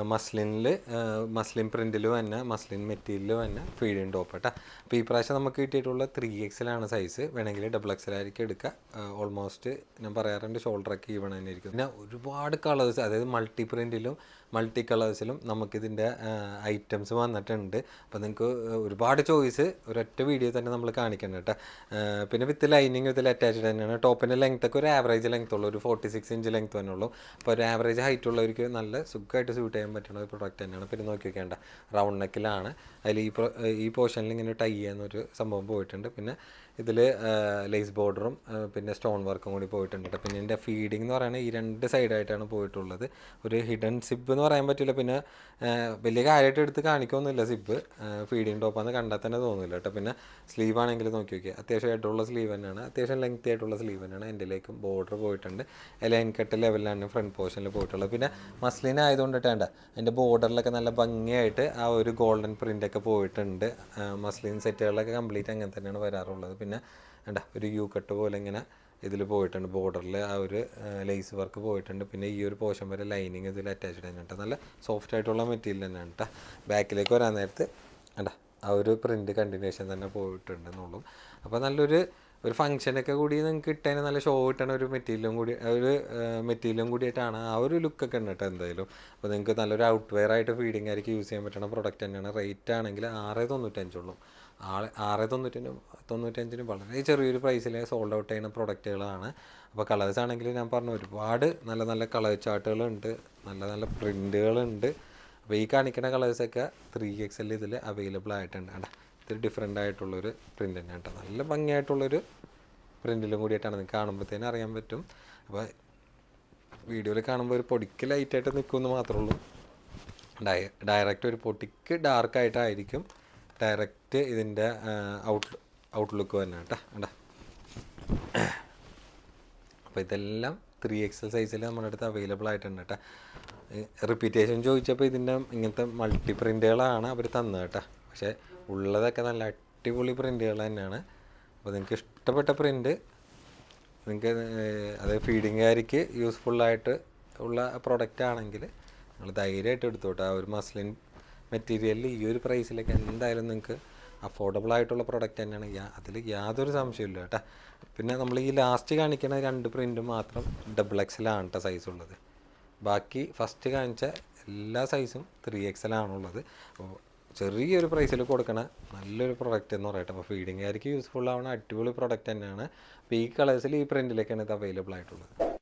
മസ്ലിൻ പ്രിൻറ്റിൽ തന്നെ മസ്ലിൻ മെറ്റീരിയൽ തന്നെ ഫീഡിങ് ടോപ്പ് കേട്ടോ. അപ്പോൾ ഈ പ്രാവശ്യം നമുക്ക് കിട്ടിയിട്ടുള്ള 3XL ആണ് സൈസ്. വേണമെങ്കിൽ XXL ആയിരിക്കും എടുക്കുക. ഓൾമോസ്റ്റ് ഞാൻ പറയാറുണ്ട് ഷോൾഡറൊക്കെ ഈവൺ തന്നെ ആയിരിക്കും. പിന്നെ ഒരുപാട് കളേഴ്സ്, അതായത് മൾട്ടി പ്രിൻറ്റിലും മൾട്ടി കളേഴ്സിലും നമുക്കിതിൻ്റെ ഐറ്റംസ് വന്നിട്ടുണ്ട്. അപ്പോൾ നിങ്ങൾക്ക് ഒരുപാട് ചോയ്സ് ഒരൊറ്റ വീഡിയോ തന്നെ നമ്മൾ കാണിക്കണം കേട്ടോ. പിന്നെ വിത്ത് ലൈനിങ് ഇതിൽ അറ്റാച്ച്ഡ് തന്നെയാണ്. ടോപ്പിൻ്റെ ലെങ്ത്തൊക്കെ ഒരു ആവറേജ് ലെങ്ത് ഉള്ളൂ, ഒരു 46 ഇഞ്ച് ലെങ്ത് തന്നെ ഉള്ളൂ. അപ്പോൾ ഒരു ആവറേജ് ഹൈറ്റ് ഉള്ളവർക്ക് നല്ല സുഖമായിട്ട് സ്യൂട്ട് ചെയ്യാൻ പറ്റുന്ന ഒരു പ്രൊഡക്റ്റ് തന്നെയാണ്. പിന്നെ നോക്കി വെക്കേണ്ട റൗണ്ട് നെക്കിലാണ്. അതിൽ ഈ പോർഷനിൽ ഇങ്ങനെ ടൈ ചെയ്യുന്നൊരു സംഭവം പോയിട്ടുണ്ട്. പിന്നെ ഇതിൽ ലേസ് ബോർഡറും പിന്നെ സ്റ്റോൺ വർക്കും കൂടി പോയിട്ടുണ്ട് കേട്ടോ. പിന്നെ ഇതിൻ്റെ ഫീഡിംഗ് എന്ന് പറയുന്നത് ഈ രണ്ട് സൈഡായിട്ടാണ് പോയിട്ടുള്ളത്. ഒരു ഹിഡൻ സിബ് എന്ന് പറയാൻ പറ്റില്ല. പിന്നെ വലിയ കാര്യമായിട്ട് എടുത്ത് കാണിക്കൊന്നുമില്ല സിബ്. ഫീഡിങ് ടോപ്പാന്ന് കണ്ടാൽ തന്നെ തോന്നില്ല കേട്ടോ. പിന്നെ സ്ലീവ് ആണെങ്കിൽ നോക്കി നോക്കിയാൽ അത്യാവശ്യം ആയിട്ടുള്ള സ്ലീവ് തന്നെയാണ്, അത്യാവശ്യം ലെങ്തി ആയിട്ടുള്ള സ്ലീവ് തന്നെയാണ്. എൻ്റെലേക്കും ബോർഡർ പോയിട്ടുണ്ട്. ലൈൻ കട്ട് ലെവലിലാണ് ഫ്രണ്ട് പോർഷനിൽ പോയിട്ടുള്ളത്. പിന്നെ മസ്ലിൻ ആയതുകൊണ്ടിട്ടേണ്ട അതിൻ്റെ ബോർഡറിലൊക്കെ നല്ല ഭംഗിയായിട്ട് ആ ഒരു ഗോൾഡൻ പ്രിൻ്റൊക്കെ പോയിട്ടുണ്ട്. മസ്ലിൻ സെറ്റുകളിലൊക്കെ കംപ്ലീറ്റ് അങ്ങനെ തന്നെയാണ് വരാറുള്ളത്. പിന്നെ വേണ്ട ഒരു യു കട്ട് പോലെ ഇങ്ങനെ ഇതിൽ പോയിട്ടുണ്ട്. ബോർഡറിൽ ആ ഒരു ലേസ് വർക്ക് പോയിട്ടുണ്ട്. പിന്നെ ഈ ഒരു പോർഷൻ വരെ ലൈനിങ് ഇതിൽ അറ്റാച്ച്ഡ് തന്നെ കേട്ടോ. നല്ല സോഫ്റ്റ് ആയിട്ടുള്ള മെറ്റീരിയൽ തന്നെയാണ് കേട്ടോ. ബാക്കിലേക്ക് വരാൻ നേരത്ത് വേണ്ട ആ ഒരു പ്രിൻ്റ് കണ്ടിന്യൂഷൻ തന്നെ പോയിട്ടുണ്ടെന്നുള്ളൂ. അപ്പോൾ നല്ലൊരു ഫംഗ്ഷനൊക്കെ കൂടി നിങ്ങൾക്ക് കിട്ടാൻ നല്ല ഷോ കിട്ടണ ഒരു മെറ്റീരിയലും കൂടിയിട്ടാണ് ആ ഒരു ലുക്കൊക്കെ ഉണ്ട് കേട്ടോ എന്തായാലും. അപ്പോൾ നിങ്ങൾക്ക് നല്ലൊരു ഔട്ട് വെയർ ആയിട്ട് ഫീഡിങ് ആയിരിക്കും യൂസ് ചെയ്യാൻ പറ്റുന്ന പ്രൊഡക്റ്റ് തന്നെയാണ്. റേറ്റ് ആണെങ്കിൽ 695 ഉള്ളൂ. 695 വളരെ ചെറിയൊരു പ്രൈസിൽ സോൾഡ് ഔട്ട് ചെയ്യുന്ന പ്രൊഡക്റ്റുകളാണ്. അപ്പോൾ കളേഴ്സ് ആണെങ്കിൽ ഞാൻ പറഞ്ഞു ഒരുപാട് നല്ല നല്ല കളർ ചാർട്ടുകളുണ്ട്, നല്ല നല്ല പ്രിൻറ്റുകളുണ്ട്. അപ്പോൾ ഈ കാണിക്കുന്ന കളേഴ്സൊക്കെ 3XL ഇതിൽ അവൈലബിൾ ആയിട്ടുണ്ട് കേട്ടോ. ഇത്തിരി ഡിഫറെൻ്റ് ആയിട്ടുള്ളൊരു പ്രിൻ്റ് തന്നെയാണ് കേട്ടോ. നല്ല ഭംഗിയായിട്ടുള്ളൊരു പ്രിൻറ്റിലും കൂടിയിട്ടാണ് നിങ്ങൾക്ക് കാണുമ്പോഴത്തേനും അറിയാൻ പറ്റും. അപ്പോൾ വീഡിയോയിൽ കാണുമ്പോൾ ഒരു പൊടിക്ക് ലൈറ്റായിട്ട് നിൽക്കുമെന്ന് മാത്രമേ ഉള്ളൂ. ഡയറക്റ്റ് ഒരു പൊടിക്ക് ഡാർക്കായിട്ടായിരിക്കും ഡയറക്റ്റ് ഇതിൻ്റെ ഔട്ട്ലുക്ക് തന്നെ കേട്ടോ. കേട്ടോ അപ്പോൾ ഇതെല്ലാം 3XL സൈസിൽ നമ്മുടെ അടുത്ത് അവൈലബിൾ ആയിട്ടുണ്ട് കേട്ടോ. റിപ്പീറ്റേഷൻ ചോദിച്ചപ്പോൾ ഇതിൻ്റെ ഇങ്ങനത്തെ മൾട്ടി പ്രിൻ്റുകളാണ് അവർ തന്നത് കേട്ടോ. പക്ഷേ ഉള്ളതൊക്കെ നല്ല അടിപൊളി പ്രിൻ്റുകൾ തന്നെയാണ്. അപ്പോൾ നിങ്ങൾക്ക് ഇഷ്ടപ്പെട്ട പ്രിൻ്റ് നിങ്ങൾക്ക് അത് ഫീഡിങ്ങുകാർക്ക് യൂസ്ഫുള്ളായിട്ട് ഉള്ള പ്രൊഡക്റ്റ് ആണെങ്കിൽ നിങ്ങൾ ധൈര്യമായിട്ട് എടുത്തോട്ടെ. ആ ഒരു മസ്ലിൻ മെറ്റീരിയലിൽ ഈ ഒരു പ്രൈസിലേക്ക് എന്തായാലും നിങ്ങൾക്ക് അഫോർഡബിൾ ആയിട്ടുള്ള പ്രൊഡക്റ്റ് തന്നെയാണ്. അതിൽ യാതൊരു സംശയമില്ല കേട്ടോ. പിന്നെ നമ്മൾ ഈ ലാസ്റ്റ് കാണിക്കുന്ന 2 പ്രിൻറ്റും മാത്രം XXL ആണ് കേട്ടോ സൈസ് ഉള്ളത്. ബാക്കി ഫസ്റ്റ് കാണിച്ച എല്ലാ സൈസും 3XL ആണുള്ളത്. അപ്പോൾ ചെറിയൊരു പ്രൈസിൽ കൊടുക്കണ നല്ലൊരു പ്രൊഡക്റ്റ് എന്ന് പറയട്ടെ. അപ്പോൾ ഫീഡിങ്ങുകാർക്ക് യൂസ്ഫുൾ ആവുന്ന അടിപൊളി പ്രൊഡക്റ്റ് തന്നെയാണ്. അപ്പോൾ ഈ കളേഴ്സിൽ ഈ പ്രിൻറ്റിലേക്കാണ് ഇത് അവൈലബിൾ ആയിട്ടുള്ളത്.